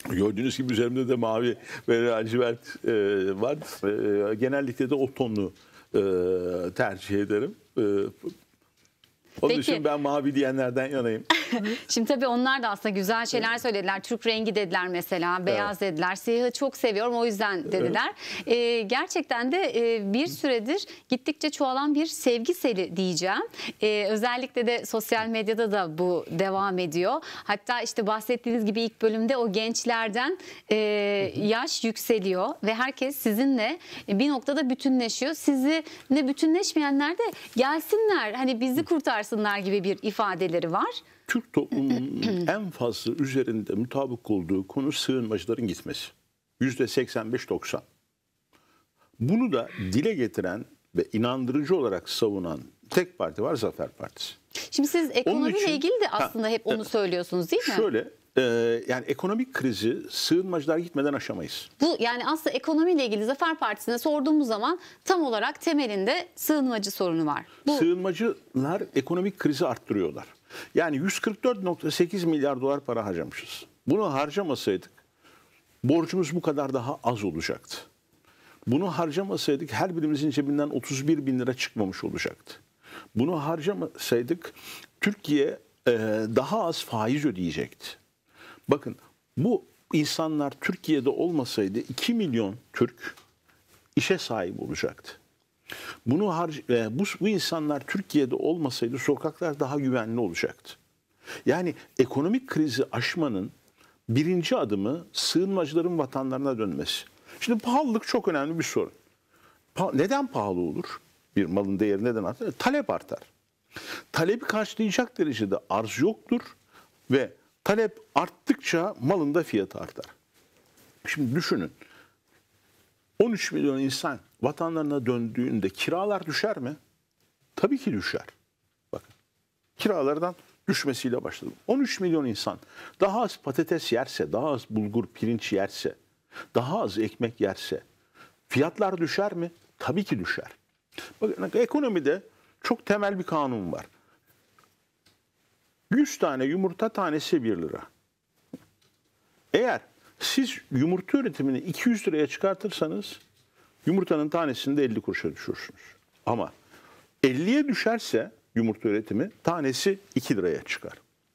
Gördüğünüz gibi üzerimde de mavi ve lacivert var. Genellikle de o tonu tercih ederim. Onun Peki. için ben mavi diyenlerden yanayım. Şimdi tabii onlar da aslında güzel şeyler söylediler. Türk rengi dediler mesela, beyaz dediler. Siyahı çok seviyorum o yüzden dediler. Gerçekten de bir süredir gittikçe çoğalan bir sevgi seli diyeceğim. Özellikle de sosyal medyada da bu devam ediyor. Hatta işte bahsettiğiniz gibi ilk bölümde o gençlerden yaş yükseliyor ve herkes sizinle bir noktada bütünleşiyor. Sizinle bütünleşmeyenler de gelsinler, hani bizi kurtarsınlar gibi bir ifadeleri var. Türk toplumunun en fazla üzerinde mutabık olduğu konu sığınmacıların gitmesi. %85-90. Bunu da dile getiren ve inandırıcı olarak savunan tek parti var, Zafer Partisi. Şimdi siz ekonomiyle ilgili de aslında hep onu söylüyorsunuz değil mi? Şöyle, yani ekonomik krizi sığınmacılar gitmeden aşamayız. Bu yani aslında ekonomiyle ilgili Zafer Partisi'ne sorduğumuz zaman tam olarak temelinde sığınmacı sorunu var. Sığınmacılar ekonomik krizi arttırıyorlar. Yani 144,8 milyar dolar para harcamışız. Bunu harcamasaydık borcumuz bu kadar daha az olacaktı. Bunu harcamasaydık her birimizin cebinden 31 bin lira çıkmamış olacaktı. Bunu harcamasaydık Türkiye daha az faiz ödeyecekti. Bakın bu insanlar Türkiye'de olmasaydı 2 milyon Türk işe sahip olacaktı. Bu insanlar Türkiye'de olmasaydı sokaklar daha güvenli olacaktı. Yani ekonomik krizi aşmanın birinci adımı sığınmacıların vatanlarına dönmesi. Şimdi pahalılık çok önemli bir sorun. Neden pahalı olur? Bir malın değeri neden artar? Talep artar. Talebi karşılayacak derecede arz yoktur ve talep arttıkça malın da fiyatı artar. Şimdi düşünün. 13 milyon insan vatanlarına döndüğünde kiralar düşer mi? Tabii ki düşer. Bakın kiralardan düşmesiyle başladı. 13 milyon insan daha az patates yerse, daha az bulgur, pirinç yerse, daha az ekmek yerse fiyatlar düşer mi? Tabii ki düşer. Bakın ekonomide çok temel bir kanun var. 100 tane yumurta tanesi 1 lira. Eğer siz yumurta üretimini 200 liraya çıkartırsanız yumurtanın tanesini de 50 kuruşa düşürürsünüz. Ama 50'ye düşerse yumurta üretimi tanesi 2 liraya çıkar.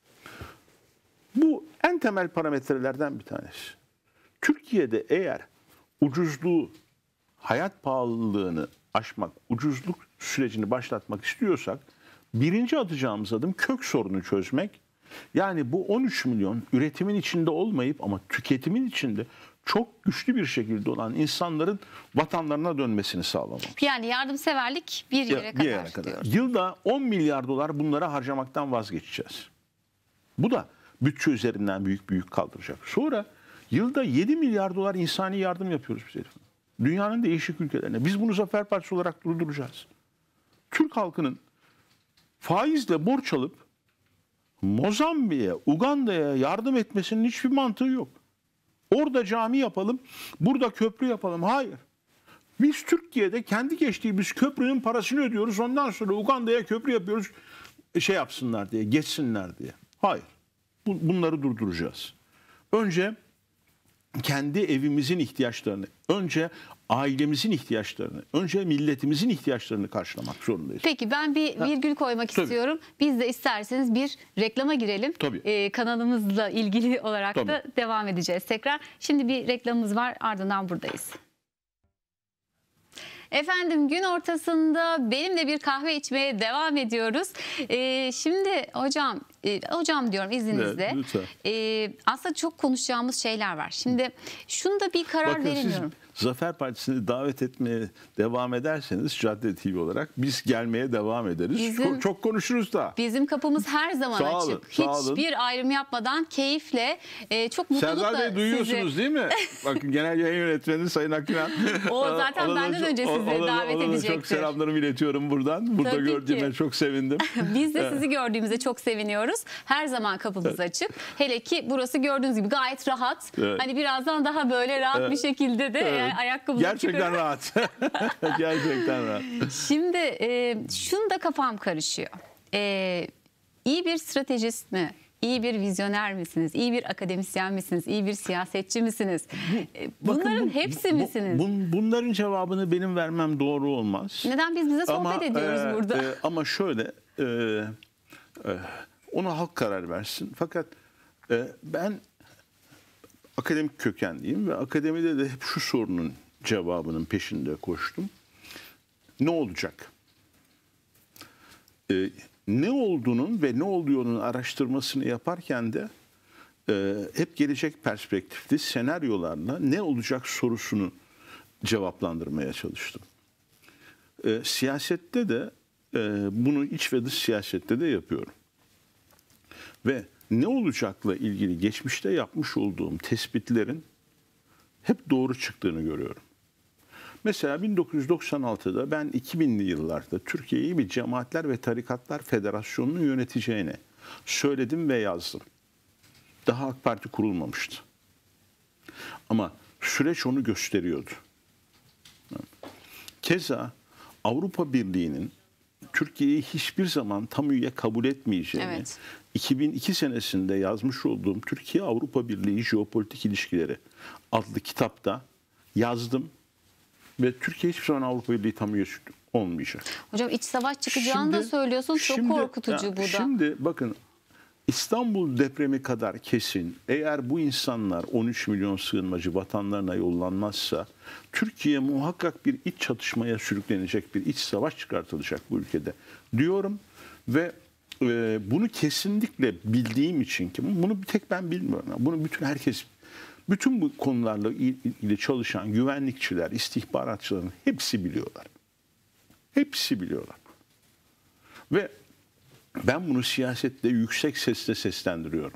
Bu en temel parametrelerden bir tanesi. Türkiye'de eğer ucuzluğu, hayat pahalılığını aşmak, ucuzluk sürecini başlatmak istiyorsak birinci atacağımız adım kök sorunu çözmek. Yani bu 13 milyon üretimin içinde olmayıp ama tüketimin içinde çok güçlü bir şekilde olan insanların vatanlarına dönmesini sağlamak. Yani yardımseverlik bir yere kadar diyoruz. Yılda 10 milyar dolar bunlara harcamaktan vazgeçeceğiz. Bu da bütçe üzerinden büyük kaldıracak. Sonra yılda 7 milyar dolar insani yardım yapıyoruz biz. Dünyanın değişik ülkelerine. Biz bunu Zafer Partisi olarak durduracağız. Türk halkının faizle borç alıp Mozambik'e, Uganda'ya yardım etmesinin hiçbir mantığı yok. Orada cami yapalım, burada köprü yapalım. Hayır. Biz Türkiye'de kendi geçtiğimiz köprünün parasını ödüyoruz. Ondan sonra Uganda'ya köprü yapıyoruz. Yapsınlar diye, geçsinler diye. Hayır. Bunları durduracağız. Önce kendi evimizin ihtiyaçlarını, önce ailemizin ihtiyaçlarını, önce milletimizin ihtiyaçlarını karşılamak zorundayız. Peki ben bir virgül koymak istiyorum. Biz de isterseniz bir reklama girelim. Kanalımızla ilgili olarak da devam edeceğiz tekrar. Şimdi bir reklamımız var, ardından buradayız. Efendim gün ortasında benimle bir kahve içmeye devam ediyoruz. Şimdi hocam diyorum izninizle. Evet, aslında çok konuşacağımız şeyler var. Şimdi şunu da bir karar veremiyorum. Zafer Partisi'ni davet etmeye devam ederseniz Cadde TV olarak biz gelmeye devam ederiz. Çok konuşuruz da. Bizim kapımız her zaman açık. Hiçbir ayrım yapmadan keyifle, çok mutlulukla Serdar Bey duyuyorsunuz değil mi? Bakın genel yayın yönetmeni Sayın Akınan. O zaten benden önce sizi davet edecektir. Çok selamlarımı iletiyorum buradan. Burada gördüğüme çok sevindim. Biz de sizi gördüğümüzde çok seviniyoruz. Her zaman kapımız açık. Hele ki burası gördüğünüz gibi gayet rahat. Evet. Hani birazdan daha böyle rahat bir şekilde de ayakkabımı gerçekten rahat. Gerçekten rahat. Şimdi şunu da kafam karışıyor. İyi bir stratejist mi İyi bir vizyoner misiniz? İyi bir akademisyen misiniz? İyi bir siyasetçi misiniz? Bunların hepsi misiniz? Bunların cevabını benim vermem doğru olmaz. Neden biz bize sohbet ediyoruz burada? Ama şöyle, ona halk karar versin. Fakat ben akademik kökenliyim ve akademide de hep şu sorunun cevabının peşinde koştum. Ne olacak? Ne olduğunun ve ne oluyorunun araştırmasını yaparken de hep gelecek perspektifli senaryolarla ne olacak sorusunu cevaplandırmaya çalıştım. Siyasette de bunu iç ve dış siyasette de yapıyorum. Ve ne olacakla ilgili geçmişte yapmış olduğum tespitlerin hep doğru çıktığını görüyorum. Mesela 1996'da ben 2000'li yıllarda Türkiye'yi bir Cemaatler ve Tarikatlar Federasyonu'nun yöneteceğini söyledim ve yazdım. Daha AK Parti kurulmamıştı. Ama süreç onu gösteriyordu. Keza Avrupa Birliği'nin Türkiye'yi hiçbir zaman tam üye kabul etmeyeceğini 2002 senesinde yazmış olduğum Türkiye-Avrupa Birliği Jeopolitik İlişkileri adlı kitapta yazdım. Ve Türkiye hiçbir zaman Avrupa Birliği tam üyesi olmayacak. Hocam iç savaş çıkacağını da söylüyorsunuz. Çok korkutucu bu da. Şimdi bakın, İstanbul depremi kadar kesin, eğer bu insanlar 13 milyon sığınmacı vatanlarına yollanmazsa Türkiye muhakkak bir iç çatışmaya sürüklenecek, bir iç savaş çıkartılacak bu ülkede diyorum. Ve bunu kesinlikle bildiğim için, ki bunu bir tek ben bilmiyorum, bunu bütün herkes, bütün bu konularla ilgili çalışan güvenlikçiler, istihbaratçıların hepsi biliyorlar. Hepsi biliyorlar. Ve ben bunu siyasette yüksek sesle seslendiriyorum.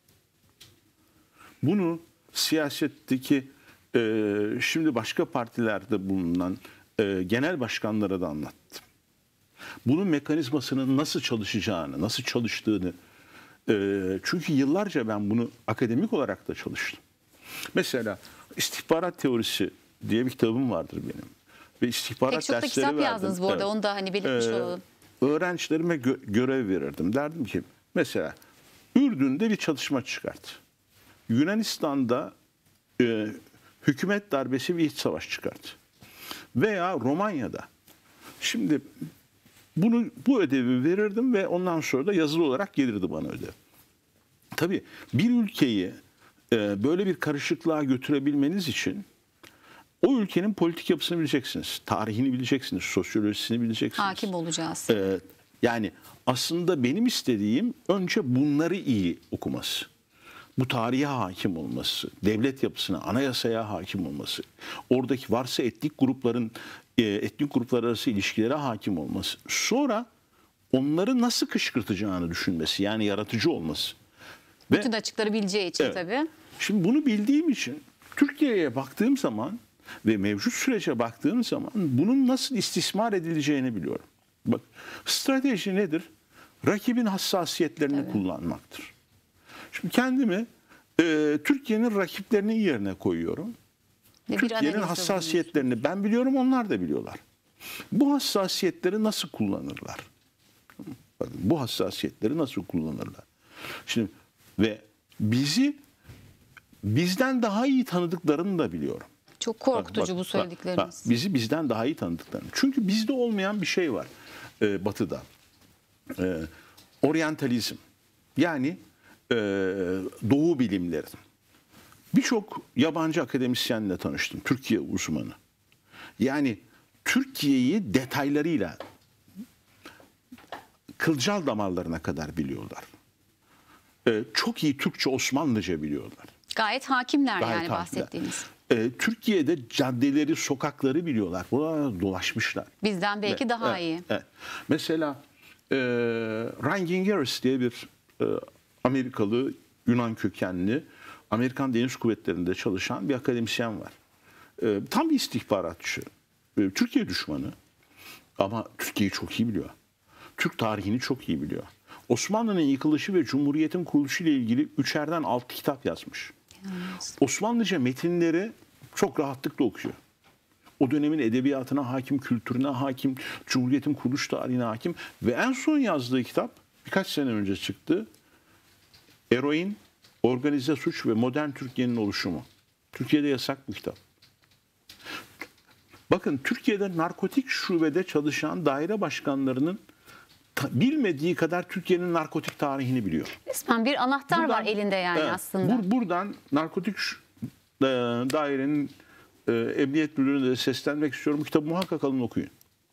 Bunu siyasetteki şimdi başka partilerde bulunan genel başkanlara da anlattım. Bunun mekanizmasının nasıl çalışacağını, nasıl çalıştığını, çünkü yıllarca ben bunu akademik olarak da çalıştım. Mesela istihbarat teorisi diye bir kitabım vardır benim. Ve istihbarat Pek çok da dersleri kitap yazdınız bu arada. Onu da hani belirtmiş olalım. Öğrencilerime görev verirdim. Derdim ki mesela Ürdün'de bir çalışma çıkart. Yunanistan'da hükümet darbesi ve iç savaş çıkart. Veya Romanya'da. Şimdi bu ödevi verirdim ve ondan sonra da yazılı olarak gelirdi bana ödev. Tabii bir ülkeyi böyle bir karışıklığa götürebilmeniz için o ülkenin politik yapısını bileceksiniz, tarihini bileceksiniz, sosyolojisini bileceksiniz. Hakim olacağız. Yani aslında benim istediğim önce bunları iyi okuması. Bu tarihe hakim olması, devlet yapısına, anayasaya hakim olması, oradaki varsa etnik gruplar arası ilişkilere hakim olması. Sonra onları nasıl kışkırtacağını düşünmesi, yani yaratıcı olması. Bütün açıkları bileceği için tabii. Şimdi bunu bildiğim için Türkiye'ye baktığım zaman ve mevcut sürece baktığım zaman bunun nasıl istismar edileceğini biliyorum. Bak, strateji nedir? Rakibin hassasiyetlerini kullanmaktır. Şimdi kendimi Türkiye'nin rakiplerinin yerine koyuyorum. Türkiye'nin hassasiyetlerini ben biliyorum, onlar da biliyorlar. Bu hassasiyetleri nasıl kullanırlar? Bakın, bu hassasiyetleri nasıl kullanırlar? Şimdi ve bizden daha iyi tanıdıklarını da biliyorum. Çok korkutucu bu söyledikleriniz. Bizi bizden daha iyi tanıdıklarını. Çünkü bizde olmayan bir şey var Batı'da. Oryantalizm. Yani Doğu bilimleri. Birçok yabancı akademisyenle tanıştım. Türkiye uzmanı. Yani Türkiye'yi detaylarıyla kılcal damarlarına kadar biliyorlar. Çok iyi Türkçe, Osmanlıca biliyorlar. Gayet hakimler Gayet yani hakimler. bahsettiğiniz. Türkiye'de caddeleri, sokakları biliyorlar. Buralara dolaşmışlar. Bizden belki daha iyi. Mesela Ryan Gingeris diye bir Amerikalı, Yunan kökenli, Amerikan Deniz Kuvvetleri'nde çalışan bir akademisyen var. Tam bir istihbaratçı. Türkiye düşmanı. Ama Türkiye'yi çok iyi biliyor. Türk tarihini çok iyi biliyor. Osmanlı'nın yıkılışı ve Cumhuriyet'in kuruluşu ile ilgili 3'erden 6 kitap yazmış. Osmanlıca metinleri çok rahatlıkla okuyor. O dönemin edebiyatına hakim, kültürüne hakim, Cumhuriyet'in kuruluş tarihine hakim ve en son yazdığı kitap birkaç sene önce çıktı. Eroin, Organize Suç ve Modern Türkiye'nin Oluşumu. Türkiye'de yasak bu kitap. Bakın, Türkiye'de narkotik şubede çalışan daire başkanlarının bilmediği kadar Türkiye'nin narkotik tarihini biliyor. Resmen bir anahtar var elinde yani aslında. Buradan narkotik dairenin emniyet müdürlüğüne de seslenmek istiyorum. Bu kitabı muhakkak alın, okuyun.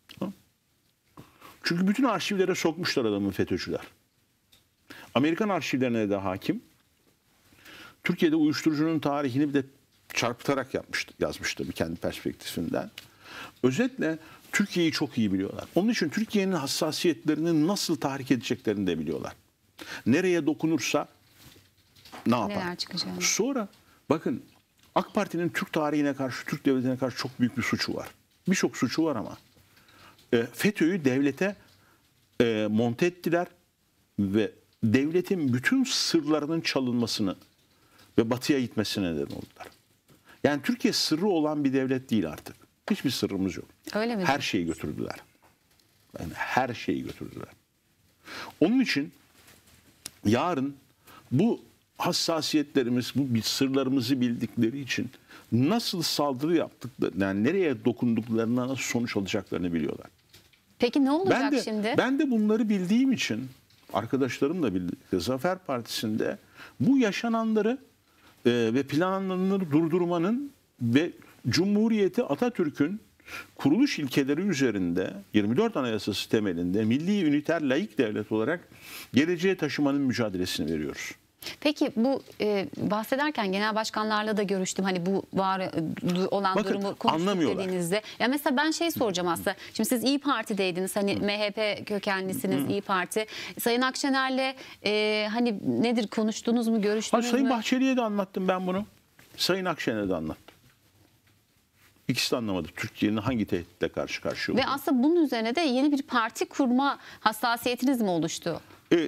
Çünkü bütün arşivlere sokmuşlar adamın FETÖ'cüler. Amerikan arşivlerine de hakim. Türkiye'de uyuşturucunun tarihini bir de çarpıtarak yazmıştı bir kendi perspektifinden. Özetle Türkiye'yi çok iyi biliyorlar. Onun için Türkiye'nin hassasiyetlerini nasıl tahrik edeceklerini de biliyorlar. Nereye dokunursa ne yapar? Sonra bakın, AK Parti'nin Türk tarihine karşı, Türk devletine karşı çok büyük bir suçu var. Birçok suçu var ama FETÖ'yü devlete monte ettiler ve devletin bütün sırlarının çalınmasını ve batıya gitmesine neden oldular. Yani Türkiye sırrı olan bir devlet değil artık. Hiçbir sırrımız yok. Öyle mi? Her şeyi götürdüler. Yani her şeyi götürdüler. Onun için yarın bu hassasiyetlerimiz, bu sırlarımızı bildikleri için nasıl saldırı yaptıklarını, yani nereye dokunduklarına nasıl sonuç alacaklarını biliyorlar. Peki ne olacak şimdi? Ben de bunları bildiğim için, arkadaşlarımla birlikte Zafer Partisi'nde bu yaşananları ve planlarını durdurmanın ve Cumhuriyeti Atatürk'ün kuruluş ilkeleri üzerinde 24 Anayasası temelinde milli üniter laik devlet olarak geleceğe taşımanın mücadelesini veriyoruz. Peki bu bahsederken genel başkanlarla da görüştüm. Hani bu var olan durumu konuştuk dediğinizde. Ya mesela ben soracağım aslında. Şimdi siz İYİ Parti'deydiniz. Hani MHP kökenlisiniz, İYİ Parti. Sayın Akşener'le hani nedir, konuştunuz mu, görüştünüz mü? Sayın Bahçeli'ye de anlattım ben bunu. Sayın Akşener'e de anlattım. İkisi de anlamadı Türkiye'nin hangi tehditle karşı karşıya olduğunu. Ve aslında bunun üzerine de yeni bir parti kurma hassasiyetiniz mi oluştu?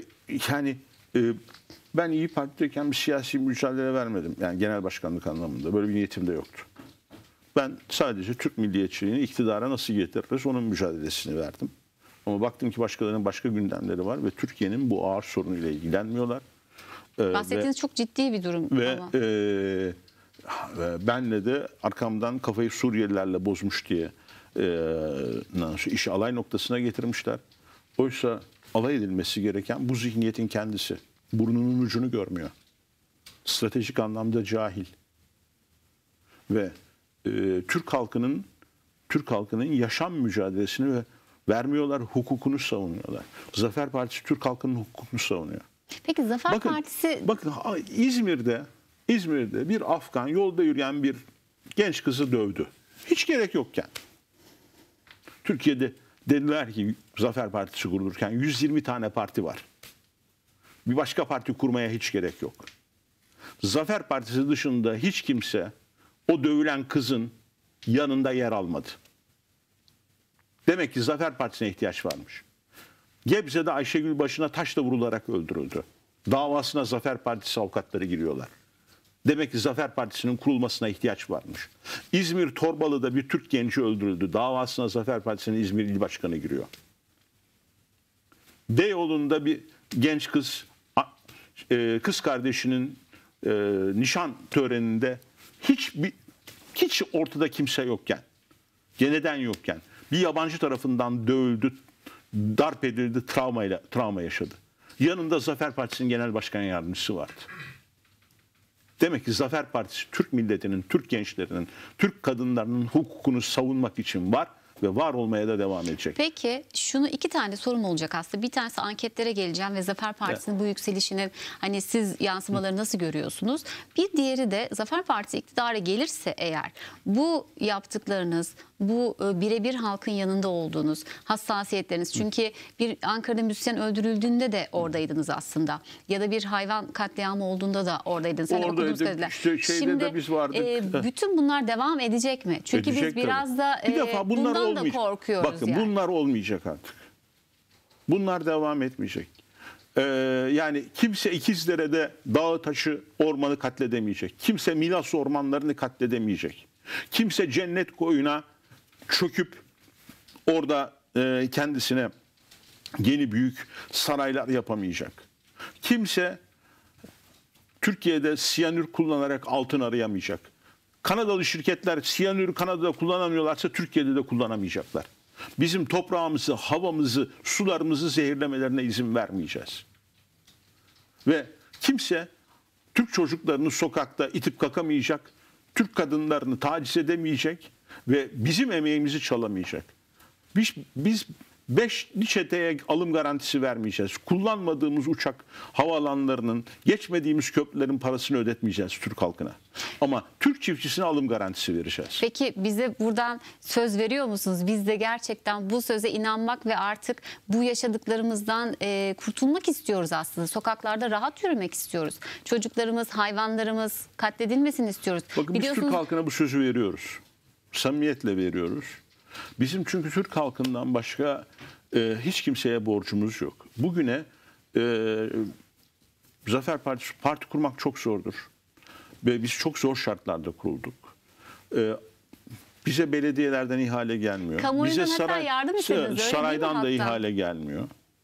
Ben İYİ Parti'deyken bir siyasi mücadele vermedim. Yani genel başkanlık anlamında. Böyle bir niyetim de yoktu. Ben sadece Türk milliyetçiliğini iktidara nasıl getiririz onun mücadelesini verdim. Ama baktım ki başkalarının başka gündemleri var ve Türkiye'nin bu ağır sorunuyla ilgilenmiyorlar. Bahsettiğiniz çok ciddi bir durum. Ve benle de arkamdan kafayı Suriyelilerle bozmuş diye işi alay noktasına getirmişler. Oysa alay edilmesi gereken bu zihniyetin kendisi. Burnunun ucunu görmüyor. Stratejik anlamda cahil. Ve Türk halkının yaşam mücadelesini ve vermiyorlar, hukukunu savunuyorlar. Zafer Partisi Türk halkının hukukunu savunuyor. Peki Zafer Partisi... Bakın İzmir'de bir Afgan yolda yürüyen bir genç kızı dövdü. Hiç gerek yokken. Türkiye'de dediler ki Zafer Partisi kurulurken 120 tane parti var. Bir başka parti kurmaya hiç gerek yok. Zafer Partisi dışında hiç kimse o dövülen kızın yanında yer almadı. Demek ki Zafer Partisi'ne ihtiyaç varmış. Gebze'de Ayşegül başına taşla vurularak öldürüldü. Davasına Zafer Partisi avukatları giriyorlar. Demek ki Zafer Partisi'nin kurulmasına ihtiyaç varmış. İzmir Torbalı'da bir Türk genci öldürüldü. Davasına Zafer Partisi'nin İzmir İl Başkanı giriyor. Beyoğlu'nda bir genç kız kardeşinin nişan töreninde hiç ortada kimse yokken, neden yokken bir yabancı tarafından dövüldü, darp edildi, travma yaşadı. Yanında Zafer Partisi'nin genel başkan yardımcısı vardı. Demek ki Zafer Partisi Türk milletinin, Türk gençlerinin, Türk kadınlarının hukukunu savunmak için var ve var olmaya da devam edecek. Peki şunu, iki tane sorum olacak aslında. Bir tanesi anketlere geleceğim ve Zafer Partisi'nin bu yükselişinin hani siz yansımaları nasıl görüyorsunuz? Bir diğeri de Zafer Partisi iktidara gelirse eğer bu yaptıklarınız, bu birebir halkın yanında olduğunuz hassasiyetleriniz. Çünkü bir Ankara'da müzisyen öldürüldüğünde de oradaydınız aslında. Ya da bir hayvan katliamı olduğunda da oradaydınız. Hani oradaydık. Şimdi de biz vardık. Bütün bunlar devam edecek mi? Çünkü biz biraz da bir defa bundan da korkuyoruz. Bakın bunlar olmayacak artık. Bunlar devam etmeyecek. Yani kimse İkizdere'de dağı taşı ormanı katledemeyecek. Kimse Milas ormanlarını katledemeyecek. Kimse Cennet Koyu'na çöküp orada kendisine yeni büyük saraylar yapamayacak. Kimse Türkiye'de siyanür kullanarak altın arayamayacak. Kanadalı şirketler siyanürü Kanada'da kullanamıyorlarsa Türkiye'de de kullanamayacaklar. Bizim toprağımızı, havamızı, sularımızı zehirlemelerine izin vermeyeceğiz. Ve kimse Türk çocuklarını sokakta itip kakamayacak, Türk kadınlarını taciz edemeyecek ve bizim emeğimizi çalamayacak. Biz 5 çeteye alım garantisi vermeyeceğiz. Kullanmadığımız uçak havaalanlarının, geçmediğimiz köprülerin parasını ödetmeyeceğiz Türk halkına. Ama Türk çiftçisine alım garantisi vereceğiz. Peki bize buradan söz veriyor musunuz? Biz de gerçekten bu söze inanmak ve artık bu yaşadıklarımızdan kurtulmak istiyoruz aslında. Sokaklarda rahat yürümek istiyoruz. Çocuklarımız, hayvanlarımız katledilmesini istiyoruz. Bakın biz Türk halkına bu sözü veriyoruz. Samimiyetle veriyoruz. Bizim çünkü Türk halkından başka hiç kimseye borcumuz yok. Bugüne Zafer Partisi, parti kurmak çok zordur. Ve biz çok zor şartlarda kurulduk. Bize belediyelerden ihale gelmiyor. Kamuoyundan hatta yardım istediniz, saraydan da ihale gelmiyor.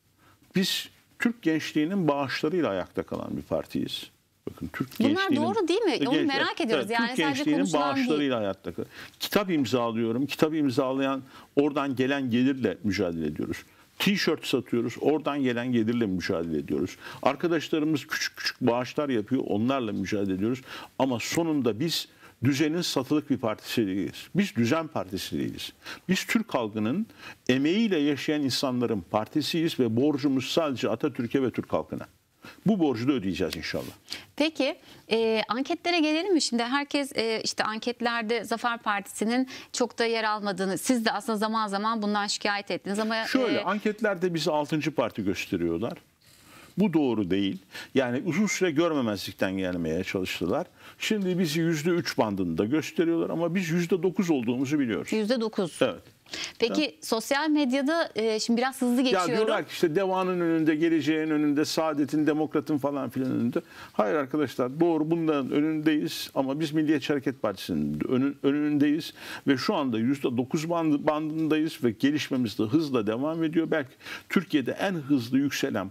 Biz Türk gençliğinin bağışlarıyla ayakta kalan bir partiyiz. Bakın Türk bunlar doğru değil mi? Onu merak ediyoruz. Evet, yani Türk sadece gençliğinin konuşulan değil. bağışlarıyla hayatta kalıyor. Kitap imzalıyorum. Kitabı imzalayan oradan gelen gelirle mücadele ediyoruz. T-shirt satıyoruz. Oradan gelen gelirle mücadele ediyoruz. Arkadaşlarımız küçük küçük bağışlar yapıyor. Onlarla mücadele ediyoruz. Ama sonunda biz düzenin satılık bir partisi değiliz. Biz düzen partisi değiliz. Biz Türk halkının emeğiyle yaşayan insanların partisiyiz ve borcumuz sadece Atatürk'e ve Türk halkına. Bu borcu da ödeyeceğiz inşallah. Peki anketlere gelelim mi? Şimdi herkes işte anketlerde Zafer Partisi'nin çok da yer almadığını, siz de aslında zaman zaman bundan şikayet ettiniz ama... Şöyle anketlerde bizi 6. parti gösteriyorlar. Bu doğru değil. Yani uzun süre görmemezlikten gelmeye çalıştılar. Şimdi bizi %3 bandında gösteriyorlar ama biz %9 olduğumuzu biliyoruz. %9. Evet. Peki sosyal medyada şimdi biraz hızlı geçiyorum. Ya diyorlar ki işte Deva'nın önünde, Geleceğin önünde, Saadet'in, Demokrat'ın falan filan önünde. Hayır arkadaşlar, doğru, bunların önündeyiz ama biz Milliyetçi Hareket Partisi'nin önündeyiz ve şu anda %9 bandındayız ve gelişmemiz de hızla devam ediyor. Belki Türkiye'de en hızlı yükselen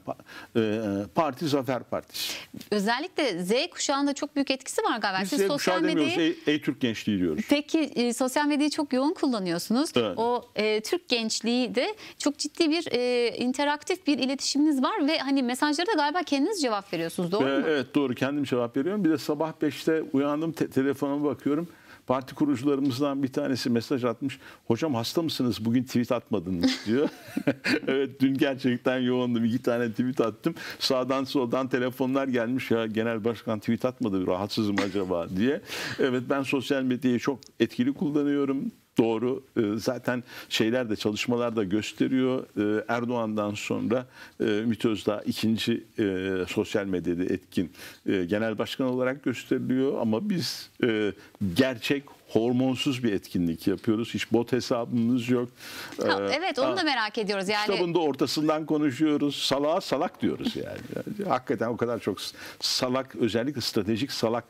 parti Zafer Partisi. Özellikle Z kuşağında çok büyük etkisi var galiba. Biz Siz Z sosyal kuşağı medyayı... demiyoruz, ey Türk gençliği diyoruz. Peki sosyal medyayı çok yoğun kullanıyorsunuz. Evet. O Türk gençliği de çok ciddi bir interaktif bir iletişiminiz var ve hani mesajlara da galiba kendiniz cevap veriyorsunuz, doğru mu? Evet, doğru, kendim cevap veriyorum. Bir de sabah 5'te uyandım, telefonuma bakıyorum. Parti kurucularımızdan bir tanesi mesaj atmış. Hocam hasta mısınız? Bugün tweet atmadınız diyor. Evet, dün gerçekten yoğundum. 2 tane tweet attım. Sağdan soldan telefonlar gelmiş. Ya genel başkan tweet atmadı, rahatsızım acaba diye. Evet, ben sosyal medyayı çok etkili kullanıyorum. Doğru. Zaten şeyler de, çalışmalar da gösteriyor. Erdoğan'dan sonra Ümit Özdağ ikinci sosyal medyada etkin genel başkan olarak gösteriliyor. Ama biz gerçek hormonsuz bir etkinlik yapıyoruz. Hiç bot hesabımız yok. Evet, onu da merak ediyoruz. Yani... Kitabın da ortasından konuşuyoruz. Salağa salak diyoruz yani. Hakikaten o kadar çok salak, özellikle stratejik salak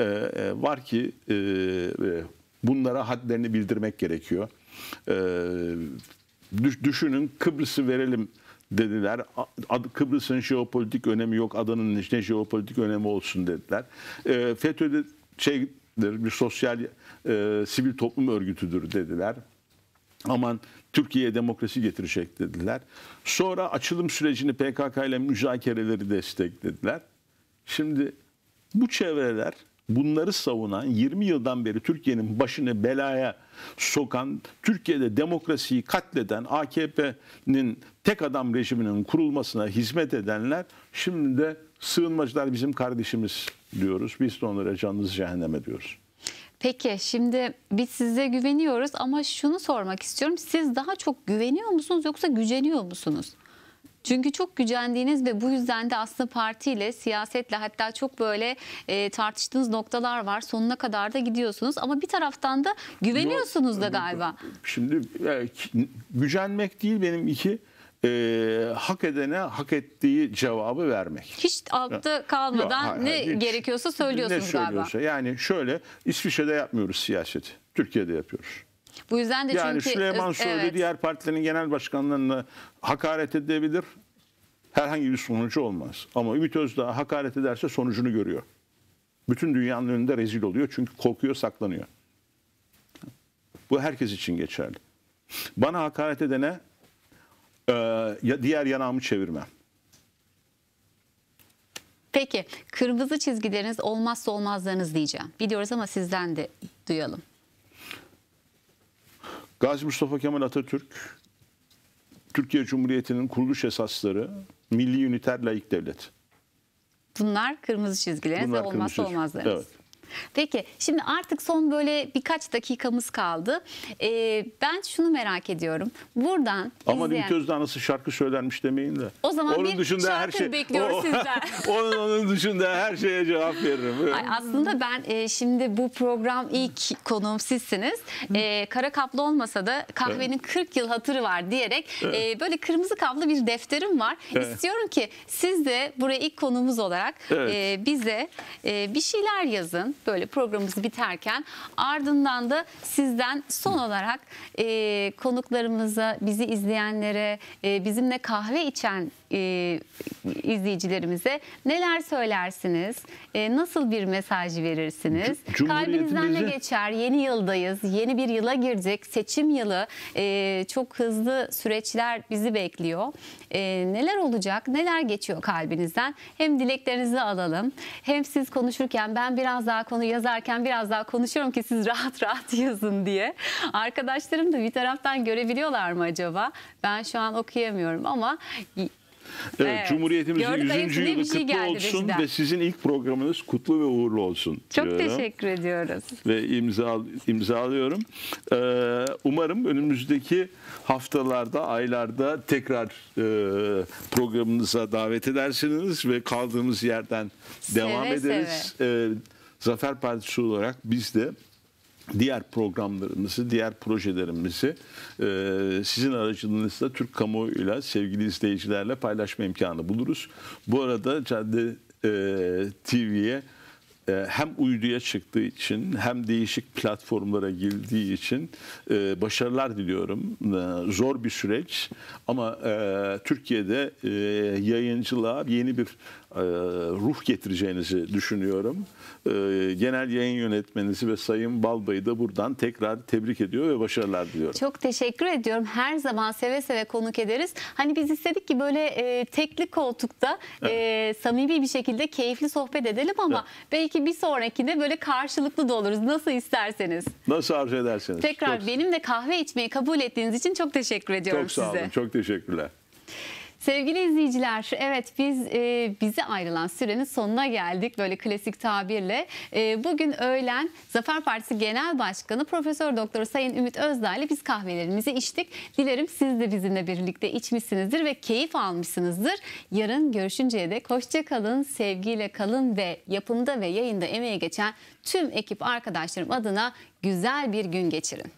var ki bunlara hadlerini bildirmek gerekiyor. Düşünün, Kıbrıs'ı verelim dediler. Kıbrıs'ın jeopolitik önemi yok. Adanın ne jeopolitik önemi olsun dediler. FETÖ'de bir sosyal sivil toplum örgütüdür dediler. Aman Türkiye'ye demokrasi getirecek dediler. Sonra açılım sürecini, PKK ile müzakereleri desteklediler. Şimdi bu çevreler, bunları savunan, 20 yıldan beri Türkiye'nin başını belaya sokan, Türkiye'de demokrasiyi katleden, AKP'nin tek adam rejiminin kurulmasına hizmet edenler, şimdi de sığınmacılar bizim kardeşimiz diyoruz. Biz de onlara canınız cehenneme diyoruz. Peki şimdi biz size güveniyoruz ama şunu sormak istiyorum. Siz daha çok güveniyor musunuz yoksa güceniyor musunuz? Çünkü çok gücendiğiniz ve bu yüzden de aslında partiyle, siyasetle hatta çok böyle tartıştığınız noktalar var. Sonuna kadar da gidiyorsunuz ama bir taraftan da güveniyorsunuz da galiba. Şimdi gücenmek değil benimki, hak edene hak ettiği cevabı vermek. Hiç altta kalmadan hiç gerekiyorsa söylüyorsunuz galiba. Yani şöyle, İsviçre'de yapmıyoruz siyaseti. Türkiye'de yapıyoruz. Bu yüzden de yani çünkü... Süleyman Soylu diğer partilerin genel başkanlarına hakaret edebilir. Herhangi bir sonucu olmaz. Ama Ümit Özdağ hakaret ederse sonucunu görüyor. bütün dünyanın önünde rezil oluyor. Çünkü korkuyor, saklanıyor. Bu herkes için geçerli. Bana hakaret edene diğer yanağımı çevirmem. Peki kırmızı çizgileriniz, olmazsa olmazlarınız diyeceğim. Biliyoruz ama sizden de duyalım. Gazi Mustafa Kemal Atatürk, Türkiye Cumhuriyeti'nin kuruluş esasları, milli üniter laik devlet. Bunlar kırmızı çizgileriniz ve olmazsa olmazlarınız. Evet. Peki şimdi artık son böyle birkaç dakikamız kaldı. Ben şunu merak ediyorum. Buradan Ama izleyen... Ümit Özdağ nasıl şarkı söylermiş demeyin de. O zaman bir şarkı bekliyoruz sizden. Onun dışında her şeye cevap veririm. Ay, aslında ben şimdi bu program ilk konuğum sizsiniz. Kara kaplı olmasa da kahvenin 40 yıl hatırı var diyerek böyle kırmızı kaplı bir defterim var. İstiyorum ki siz de buraya ilk konuğumuz olarak bize bir şeyler yazın. Böyle programımız biterken, ardından da sizden son olarak konuklarımıza, bizi izleyenlere, bizimle kahve içen izleyicilerimize neler söylersiniz? Nasıl bir mesaj verirsiniz? Kalbinizden ne geçer? Yeni yıldayız. Yeni bir yıla girdik. Seçim yılı. Çok hızlı süreçler bizi bekliyor. Neler olacak? Neler geçiyor kalbinizden? Hem dileklerinizi alalım. Hem siz konuşurken ben biraz daha konu yazarken biraz daha konuşuyorum ki siz rahat rahat yazın diye. Arkadaşlarım da bir taraftan görebiliyorlar mı acaba? Ben şu an okuyamıyorum ama... Evet, Cumhuriyetimizin 100. yılı kutlu olsun ve sizin ilk programınız kutlu ve uğurlu olsun. Çok diyorum. teşekkür ediyoruz. Ve imzalıyorum. Umarım önümüzdeki haftalarda, aylarda tekrar programınıza davet edersiniz ve kaldığımız yerden devam ederiz. Zafer Partisi olarak biz de diğer programlarımızı, diğer projelerimizi sizin aracılığınızla Türk kamuoyuyla, sevgili izleyicilerle paylaşma imkanı buluruz. Bu arada Cadde TV'ye hem uyduya çıktığı için hem değişik platformlara girdiği için başarılar diliyorum. Zor bir süreç ama Türkiye'de yayıncılığa yeni bir ruh getireceğinizi düşünüyorum. Genel yayın yönetmeninizi ve Sayın Balbay'ı da buradan tekrar tebrik ediyor ve başarılar diliyorum. Çok teşekkür ediyorum. Her zaman seve seve konuk ederiz. Hani biz istedik ki böyle tekli koltukta samimi bir şekilde keyifli sohbet edelim ama belki bir sonrakinde böyle karşılıklı da oluruz. Nasıl isterseniz. Nasıl arzu ederseniz. Tekrar benimle kahve içmeyi kabul ettiğiniz için çok teşekkür ediyorum size. Çok sağ olun. Çok teşekkürler. Sevgili izleyiciler, evet biz bize ayrılan sürenin sonuna geldik böyle klasik tabirle. Bugün öğlen Zafer Partisi Genel Başkanı Profesör Doktor Sayın Ümit Özdağ ile biz kahvelerimizi içtik. Dilerim siz de bizimle birlikte içmişsinizdir ve keyif almışsınızdır. Yarın görüşünceye dek hoşça kalın, sevgiyle kalın ve yapımda ve yayında emeği geçen tüm ekip arkadaşlarım adına güzel bir gün geçirin.